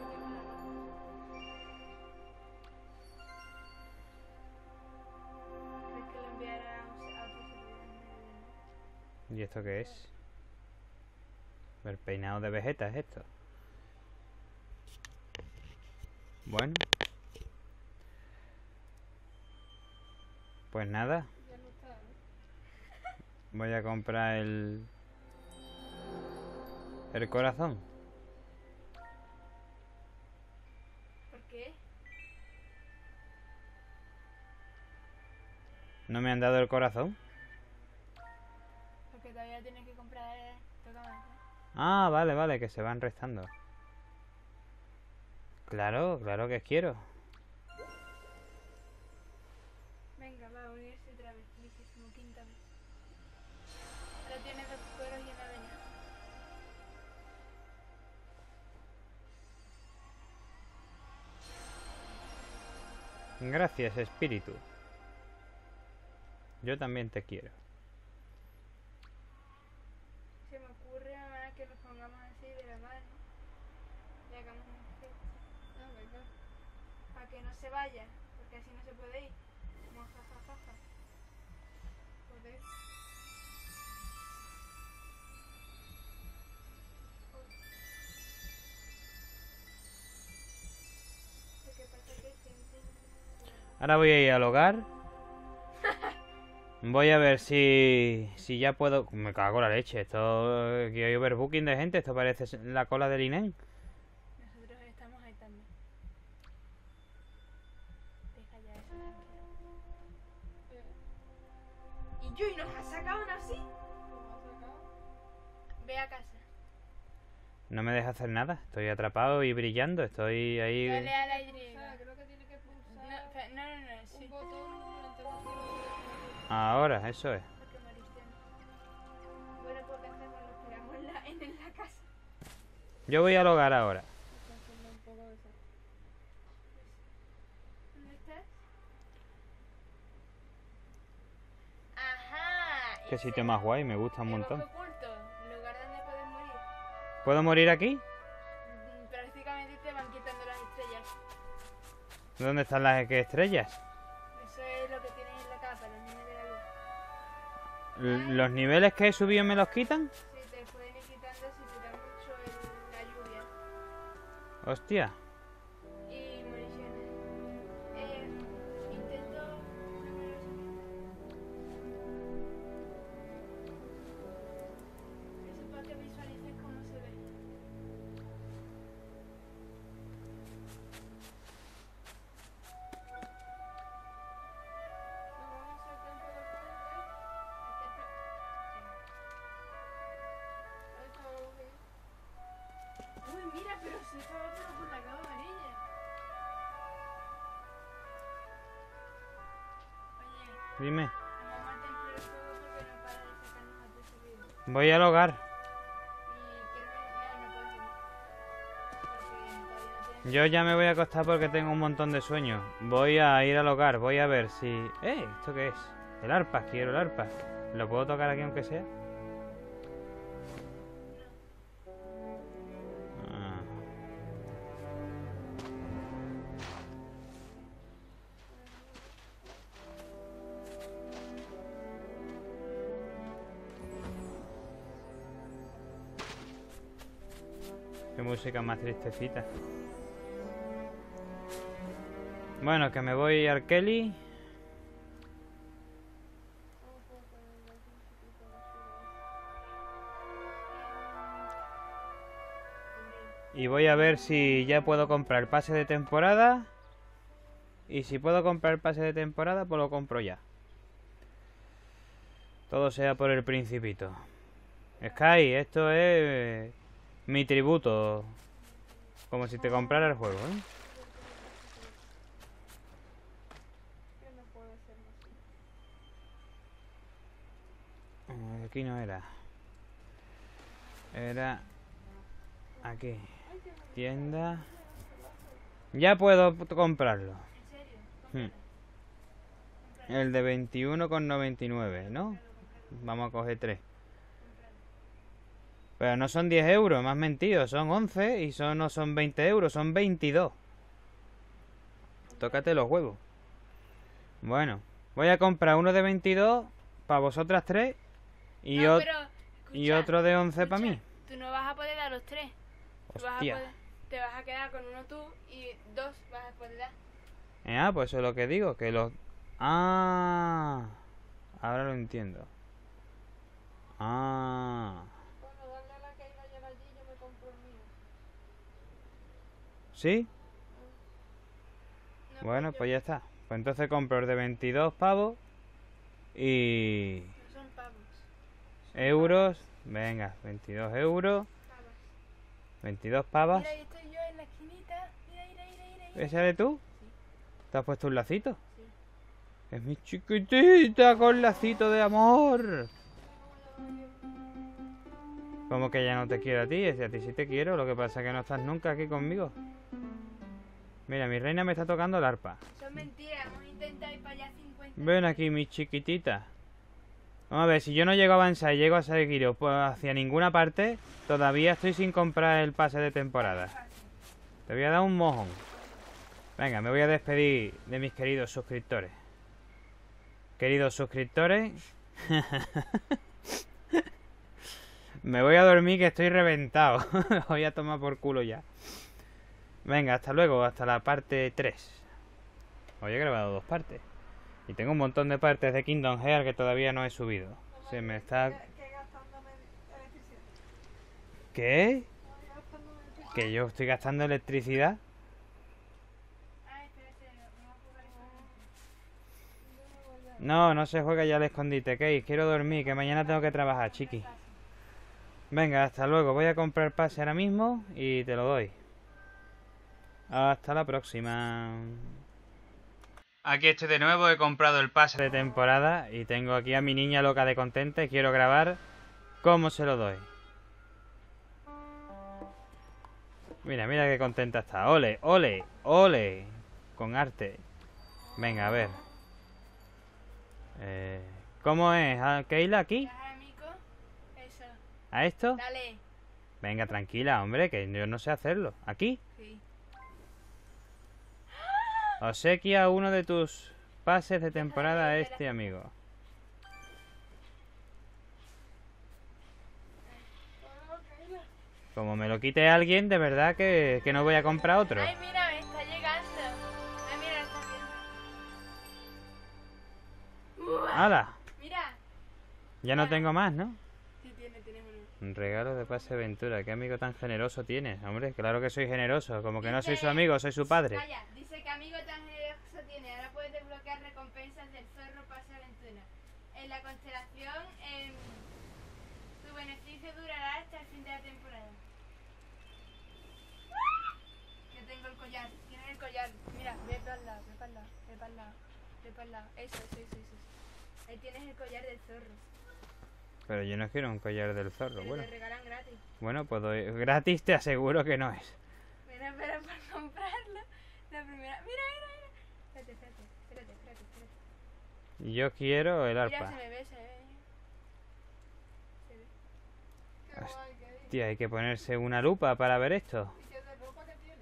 ¿Crees que lo enviará a otro servidor? ¿Y esto qué es? El peinado de Vegeta es esto. Bueno. Pues nada. Ya no está, ¿no? Voy a comprar el corazón. ¿Por qué? ¿No me han dado el corazón? Porque todavía tienes que comprar toca más, ¿eh? Ah, vale, vale, que se van restando. Claro, claro que quiero. Venga, va a unirse otra vez, 25ª vez. Ahora tienes 2 cocoros y una vela. Gracias, espíritu. Yo también te quiero. Se me ocurre ahora que nos pongamos así de la mano y hagamos un gesto. Ah, venga. Para que no se vaya, porque así no se puede ir. Como jajajaja. Joder. Lo que pasa es que siempre... Ahora voy a ir al hogar. Voy a ver si ya puedo... Me cago en la leche. Esto... Aquí hay overbooking de gente. Esto parece la cola del INEM. Nosotros estamos ahí también. Deja ya eso tranquilo. ¿Y Yui nos ha sacado una así? ¿Cómo has sacado? Ve a casa. No me deja hacer nada. Estoy atrapado y brillando. Estoy ahí... Dale a la Y. Pulsar, creo que tiene que pulsar No, sí. un botón durante un tiempo. Ahora, eso es. Porque moriste. Bueno, pues ¿qué hacemos? Nos quedamos en la casa. Yo voy al hogar ahora. Está haciendo un poco de eso. ¿Dónde estás? Ajá. Qué ese sitio más guay. Me gusta un el montón. bosque oculto, lugar donde puedes morir. ¿Puedo morir aquí? Prácticamente te van quitando las estrellas. ¿Dónde están las estrellas? Eso es lo que tienes en la capa, los niveles de la luz. ¿Los niveles que he subido me los quitan? Sí, te pueden ir quitando si te da mucho la lluvia. Hostia. Y municiones. Intento número 7. Eso para que visualices cómo se ve. Nos vamos a hacer tiempo de fuente. Ahí está la luz. Uy, mira, pero se estaba pero por la cama amarilla. Oye, Dime. vamos a templar el fuego porque no para de sacarnos a tu subido. Voy al hogar. Y quiero ver, no puedo subir. Porque todavía no tienes... Yo ya me voy a acostar porque tengo un montón de sueño. Voy a ir al hogar. Voy a ver si... ¿Esto qué es? El arpa, quiero el arpa. ¿Lo puedo tocar aquí aunque sea? Ah. Qué música más tristecita. Bueno, que me voy al Kelly. Y voy a ver si ya puedo comprar el pase de temporada. Y si puedo comprar el pase de temporada, pues lo compro ya. Todo sea por el Principito. Sky, esto es mi tributo. Como si te comprara el juego, ¿eh? Que no puede ser así. Aquí no era. Era aquí. Ay, qué bonito. Tienda. Ya puedo comprarlo. ¿En serio? El de 21,99, ¿no? Vamos a coger 3. Pero no son 10 euros, me has mentido. Son 11 y no son 20 euros, son 22. Tócate los huevos. Bueno, voy a comprar uno de 22 para vosotras 3 y, No, ot- pero, y escucha, otro de 11 para mí. Tú no vas a poder dar los 3. Hostia. Te vas a quedar con uno tú y 2 vas a poder dar. Pues eso es lo que digo, que los... Ah, ahora lo entiendo. Ah, Bueno, darle a la que iba ayer allí, yo me compro el mío. ¿sí? No, Bueno, yo- pues ya está. Pues entonces compro el de 22 pavos y No son pavos. euros. Venga, 22 euros, Pavos. 22 pavas. Mira, ahí estoy yo en la esquinita. Mira, mira, mira, mira, mira. ¿Ese eres tú? Sí. ¿Te has puesto un lacito? Sí. Es mi chiquitita con lacito de amor. Como que ya no te quiero a ti, a ti sí te quiero, lo que pasa es que no estás nunca aquí conmigo. Mira, mi reina me está tocando el arpa. Son mentiras, hemos intentado ir para allá 50. Ven aquí, mi chiquitita. Vamos a ver, si yo no llego a avanzar y llego a seguir pues, hacia ninguna parte, todavía estoy sin comprar el pase de temporada. Te voy a dar un mojón. Venga, me voy a despedir de mis queridos suscriptores. Queridos suscriptores. Me voy a dormir que estoy reventado. Voy a tomar por culo ya. Venga, hasta luego, hasta la parte 3. Hoy he grabado 2 partes. Y tengo un montón de partes de Kingdom Hearts que todavía no he subido. Se me está... Que gastándome electricidad. ¿Qué? Ay, gastándome electricidad. ¿Que yo estoy gastando electricidad? Ah, espérate, vamos a jugar eso. No, no se juega ya al escondite, Kate. Quiero dormir, que mañana tengo que trabajar, chiqui. Venga, hasta luego. Voy a comprar pase ahora mismo y te lo doy. Hasta la próxima. Aquí estoy de nuevo, he comprado el pase de temporada y tengo aquí a mi niña loca de contenta y quiero grabar cómo se lo doy. Mira, mira qué contenta está. Ole, ole, ole. Con arte. Venga, a ver. ¿Cómo es? ¿Keila aquí? Deja a Mico. Eso. ¿A esto? Dale. Venga, tranquila, hombre, que yo no sé hacerlo. ¿Aquí? Sí. Obsequia uno de tus pases de temporada a este amigo. Como me lo quite alguien, de verdad que no voy a comprar otro. Ay, mira, me está llegando. Ay, mira, está viendo. ¡Hala! Mira. Ya no tengo más, ¿no? Sí, tienes uno. Un regalo de pase aventura. ¿Qué amigo tan generoso tienes? Hombre, claro que soy generoso. Como que no soy su amigo, soy su padre. Calla, dice que amigo tan generoso tiene. Ahora puedes desbloquear recompensas del zorro pase aventura. En la constelación, tu beneficio durará hasta el fin de la temporada. Yo tengo el collar. ¿Tienes el collar? Mira, ve para el lado, ve para el lado, ve para el lado, ve para el lado. Eso. Ahí tienes el collar del zorro. Pero yo no quiero un collar del zorro. Pero Bueno, te regalan gratis. bueno, pues gratis te aseguro que no es. Mira, pero por comprarlo, la primera... Mira. Espérate. Yo quiero el Mira, arpa. se me ve, se me ve. Se ve. Qué guay, qué dices. Tío, hay que ponerse una lupa para ver esto. ¿Y qué de ropa que tiene?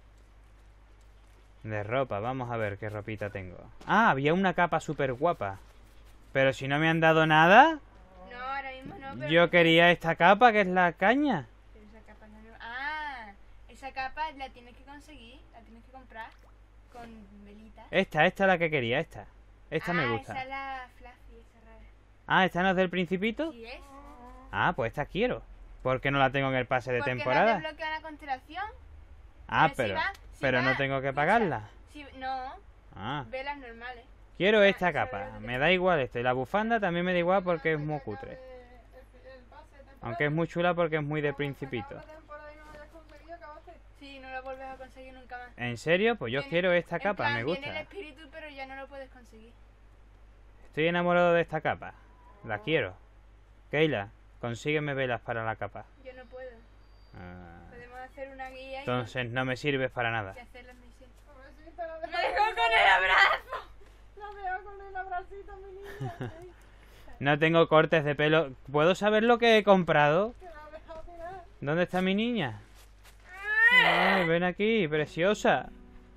De ropa, vamos a ver qué ropita tengo. Ah, había una capa súper guapa. Pero si no me han dado nada, No, ahora mismo no, pero... yo quería esta capa que es la caña. Pero esa capa no... Ah, esa capa la tienes que conseguir, la tienes que comprar con velitas. Esta es la que quería, esta. Esta me Esa gusta. es la fluffy, esa rara. Ah, ¿esta no es del Principito? Sí es. Ah, pues esta quiero. ¿Por qué no la tengo en el pase de Porque temporada? no desbloquea la constelación. Ah, Pero si va, si pero va, no tengo que escucha, pagarla. no, Ah, velas normales. quiero Ah, esta eso capa. es de- Me da igual esto. Y la bufanda también me da igual porque es muy cutre. El pase de temporada. Aunque es muy chula porque es muy de Como se Principito. acaba la temporada y no hayas conseguido, acabaste. Sí, no la vuelves a conseguir nunca más. ¿En serio? Pues yo Viene- quiero esta en capa, plan, me Viene el gusta. espíritu, pero ya no lo puedes conseguir. Estoy enamorado de esta capa. La quiero. Keila, consígueme velas para la capa. Yo no puedo. Ah, Podemos hacer una guía y entonces no me sirves para nada. hacer las misiones. Pobrecita, la ¡Me dejo dejó con el abrazo! La dejo con el abracito, mi niña. Sí, No tengo cortes de pelo. ¿Puedo saber lo que he comprado? que la dejo tirar. ¿Dónde está mi niña? Ay, ven aquí, preciosa.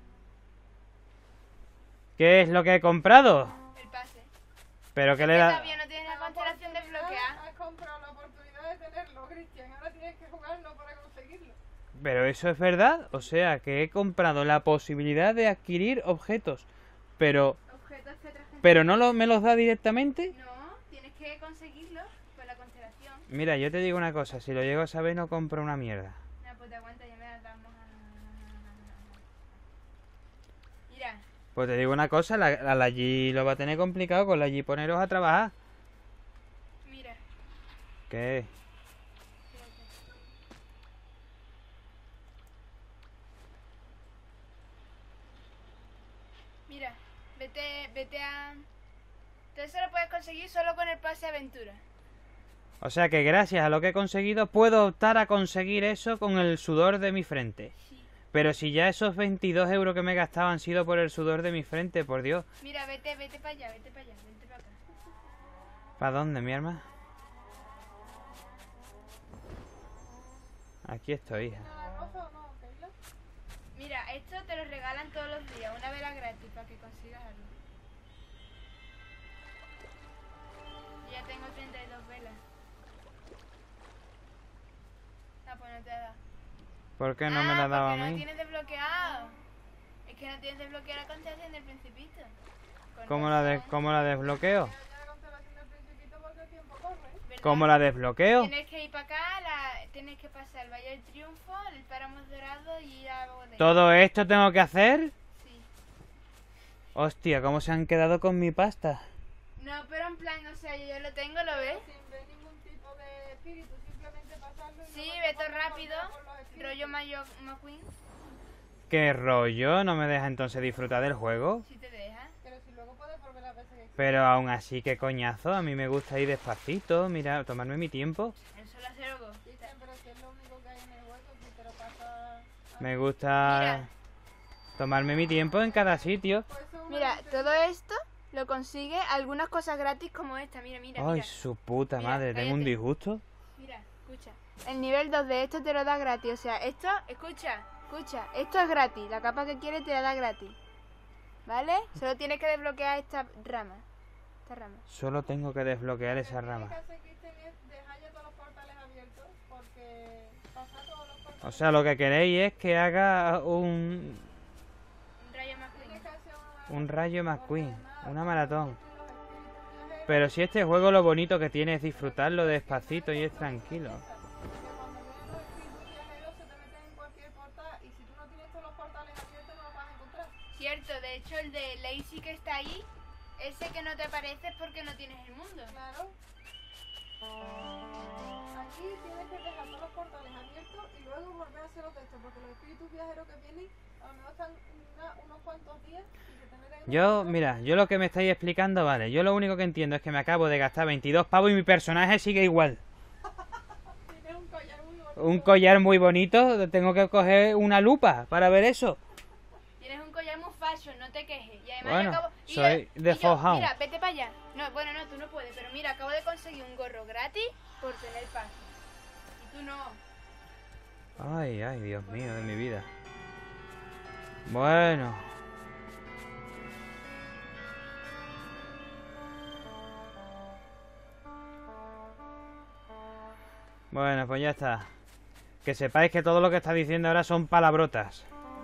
¿Qué es lo que he comprado? El pase. Pero que le Que da... todavía no tienes la constelación desbloqueada. Has comprado la oportunidad de tenerlo, Cristian. Ahora tienes que jugarlo para conseguirlo. Pero eso es verdad. O sea, que he comprado la posibilidad de adquirir objetos. Pero Objetos que traje. me los da directamente. No, tienes que conseguirlo con la constelación. Mira, yo te digo una cosa. Si lo llego a saber, no compro una mierda. No, pues te aguanta, ya me la damos a... Mira, Pues te digo una cosa. La G lo va a tener complicado con la G poneros a trabajar. mira. ¿Qué? Espérate. Mira, vete a... Todo eso lo puedes conseguir solo con el pase aventura. O sea que gracias a lo que he conseguido puedo optar a conseguir eso con el sudor de mi frente. Sí. Pero si ya esos 22 euros que me he gastado han sido por el sudor de mi frente, por Dios. Mira, vete para allá, vete para allá, vete para acá. ¿Para dónde, mi arma? Aquí estoy, hija. ¿Nada rosa o no, Keila? Mira, esto te lo regalan todos los días, una vela gratis para que consigas algo. Yo ya tengo 32 velas. Ah, pues no te ha dado. ¿Por qué no me la ha dado a porque no mí? tienes desbloqueado. Es que no tienes desbloqueada la constelación del Principito. Con ¿Cómo razón, la desbloqueo? Ya la constelación del Principito porque el tiempo corre. ¿verdad? ¿Cómo la desbloqueo? Tienes que ir para acá, tienes que pasar el Valle del Triunfo, el Páramo Dorado y ir a la bodega. ¿Todo esto tengo que hacer? Sí. Hostia, ¿cómo se han quedado con mi pasta? No, pero en plan, o sea, yo lo tengo, ¿lo ves? Sin ver ningún tipo de espíritu, simplemente pasarlo. y Sí, luego te vete pones rápido, por los espíritus. rollo Mayo McQueen, ¿Qué rollo? ¿No me deja entonces disfrutar del juego? si te deja. Pero si luego puedes volver las veces que Pero aún así, qué coñazo. A mí me gusta ir despacito, mira, tomarme mi tiempo. Eso lo hace algo. quieras. Pero si es lo único que hay en el juego, si te lo pasas... Me gusta Mira. tomarme mi tiempo en cada sitio. Pues eso es una Mira, tontería. todo esto lo consigue algunas cosas gratis como esta, mira, mira, Ay, mira. su puta Mira, madre, tengo un cállate. disgusto. Mira, escucha. El nivel 2 de esto te lo da gratis, o sea, esto, escucha, esto es gratis, la capa que quieres te la da gratis. ¿Vale? Solo tienes que desbloquear esta rama. Solo tengo que desbloquear esa Lo que rama. tienes que hacer, Cristian, es dejar ya todos los portales abiertos, porque pasar todos los portales... O sea, lo que queréis es que haga un Un rayo más Tienes que hacer una... un rayo McQueen, ordenada, una maratón. los espíritus viajeros, Pero si este juego lo bonito que tiene es disfrutarlo despacito y es tranquilo. porque cuando vienen los espíritus viajeros se te meten en cualquier portal, y si tú no tienes todos los portales abiertos no los vas a encontrar. Cierto, de hecho el de Lazy que está ahí, ese que no te aparece es porque no tienes el mundo. Claro. Aquí tienes que dejar todos los portales abiertos y luego volver a hacer los textos, porque los espíritus viajeros que vienen a lo mejor están unos cuantos días y se te meten en Yo, mira, yo lo que me estáis explicando, vale. Yo lo único que entiendo es que me acabo de gastar 22 pavos y mi personaje sigue igual. tienes un collar muy bonito. Un collar muy bonito, tengo que coger una lupa para ver eso. Tienes un collar muy fashion, no te quejes. Ya además Bueno, acabo... soy de yo, Foxhound. mira, vete para allá. No, bueno, no, tú no puedes, pero mira, acabo de conseguir un gorro gratis por tener pase. Y tú no. Ay, ay, Dios mío, de mi vida. Bueno. Bueno, pues ya está. Que sepáis que todo lo que está diciendo ahora son palabrotas.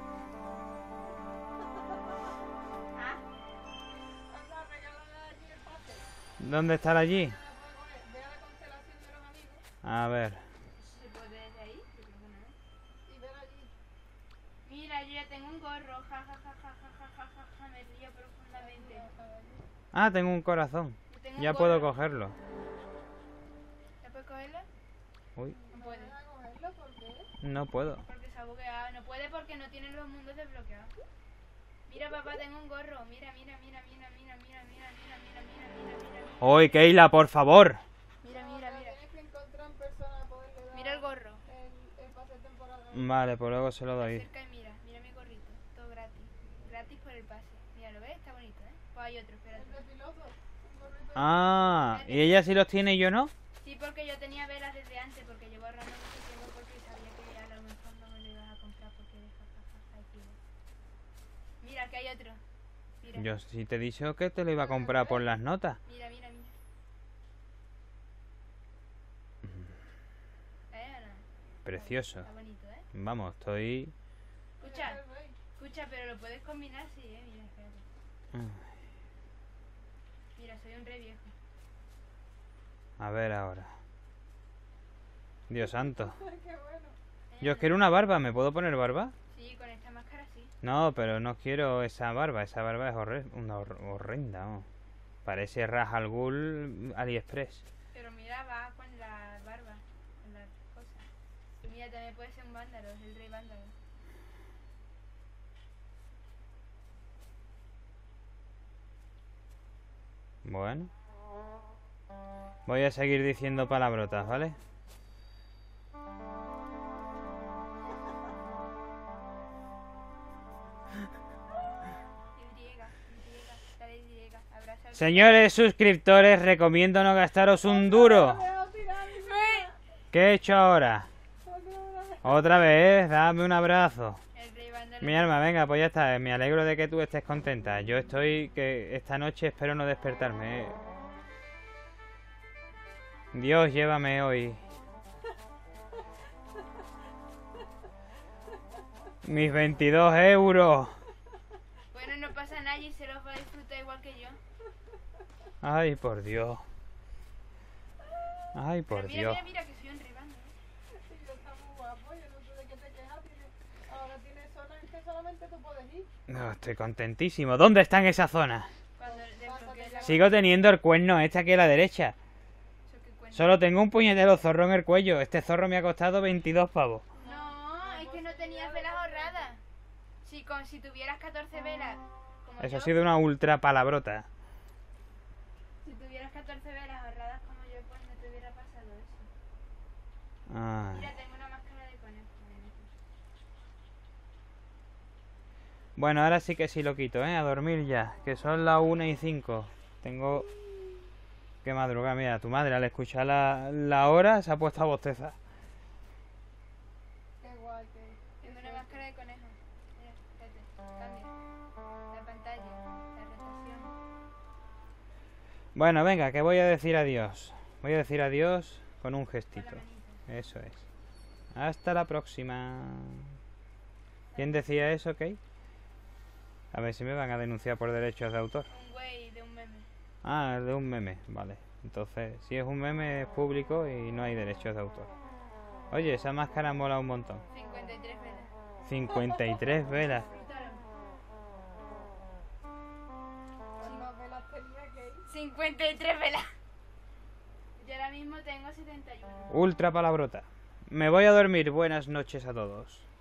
Ah, Anda, regálale allí el pase. ¿Dónde está el allí? Ve a la constelación de los amigos A ver. ¿se puede desde ahí? Yo creo que no. y ven allí. Mira, yo ya tengo un gorro, ja, ja, ja, ja, ja, ja, ja, ja, ja, me río profundamente. Ah, tengo un corazón. Yo tengo un Ya puedo gorro. cogerlo. ¿Ya puedes cogerlo? Uy, No puede. ¿Ven a cogerlo? ¿Por qué? no puedo. Porque se ha bugueado. No puede porque no tiene los mundos desbloqueados. Mira, papá, tengo un gorro. Mira, mira, mira, mira, mira, mira, mira, mira, mira, mira, mira, mira. ¡Uy, Keila, por favor! Mira, No, mira, pero mira. tienes que encontrar en persona a poderle dar Mira el gorro. el pase de temporada. Vale, pues luego se lo doy. Acerca y mira. Mira mi gorrito. Todo gratis. Gratis por el pase. Mira, ¿lo ves? Está bonito, ¿eh? Pues hay otro, espérate. El de piloto. Un gorrito de Ah, ¿y ella sí los tiene y yo no? Sí, porque yo tenía velas desde antes, porque llevo ahorrando mucho tiempo porque sabía que a lo mejor no me lo ibas a comprar porque de jajajaja y pido. Mira, que hay otro. Mira, Yo sí te he dicho que te lo iba a comprar por las notas. mira, mira, mira. ¿O no? Precioso. Está bonito, ¿eh? Vamos, estoy... Escucha, el rey. escucha, pero lo puedes combinar, sí, ¿eh? Mira, espérate. Mira, soy un rey viejo. A ver ahora. Dios santo. Ay, qué bueno. Yo quiero una barba, ¿me puedo poner barba? Sí, con esta máscara sí. No, pero no quiero esa barba es horrenda, vamos. Parece Ra's al Ghul AliExpress. Pero mira, va con la barba, con las cosas. Y mira, también puede ser un vándalo, es el rey vándalo. Bueno. Voy a seguir diciendo palabrotas, ¿vale? Dale Y, abraza al... Señores suscriptores, recomiendo no gastaros un duro. Me va a tirar y ¿Qué he hecho ahora? Otra vez, dame un abrazo. El rey vándalo. Mi alma, venga, pues ya está. Me alegro de que tú estés contenta. Yo estoy que esta noche espero no despertarme. Dios, llévame hoy. Mis 22 euros. Bueno, no pasa nada y se los va a disfrutar igual que yo. Ay, por Dios. Ay, por Pero mira, Dios. mira, mira, que soy un rey vándalo. yo está muy guapo, yo no sé de qué te quejas. Ahora tiene zonas en que solamente tú puedes ir. No, estoy contentísimo. ¿Dónde están esas zonas? Cuando desbloquees la... Sigo teniendo el cuerno este aquí a la derecha. Eso que cuenta. Solo tengo un puñetero zorro en el cuello. Este zorro me ha costado 22 pavos. No, es que no tenías velas ahorradas. Si tuvieras 14 velas, como Eso yo, ha sido una ultra palabrota. si tuvieras 14 velas ahorradas como yo, pues no te hubiera pasado eso. Ay. Mira, tengo una máscara de conejo. Bueno, ahora sí que sí lo quito, ¿eh? A dormir ya. Que son las 1:05. Tengo que madrugar. Mira, tu madre al escuchar la hora se ha puesto a bostezar. Qué guay, que Tengo una máscara de conejo. Mira, fíjate, cambia. La pantalla, la rotación. Bueno, venga, que voy a decir adiós. Voy a decir adiós con un Con la gestito. manita. Eso es. Hasta la próxima. ¿Quién decía eso, Kate? A ver si me van a denunciar por derechos de autor. Un güey de un meme. Ah, de un meme, vale. Entonces, si es un meme es público y no hay derechos de autor. Oye, esa máscara mola un montón. 53 velas. 53 velas. Disfrútalo. cuando velas tenía que ir. 53 velas. Yo ahora mismo tengo 71. Ultra palabrota. Me voy a dormir. Buenas noches a todos.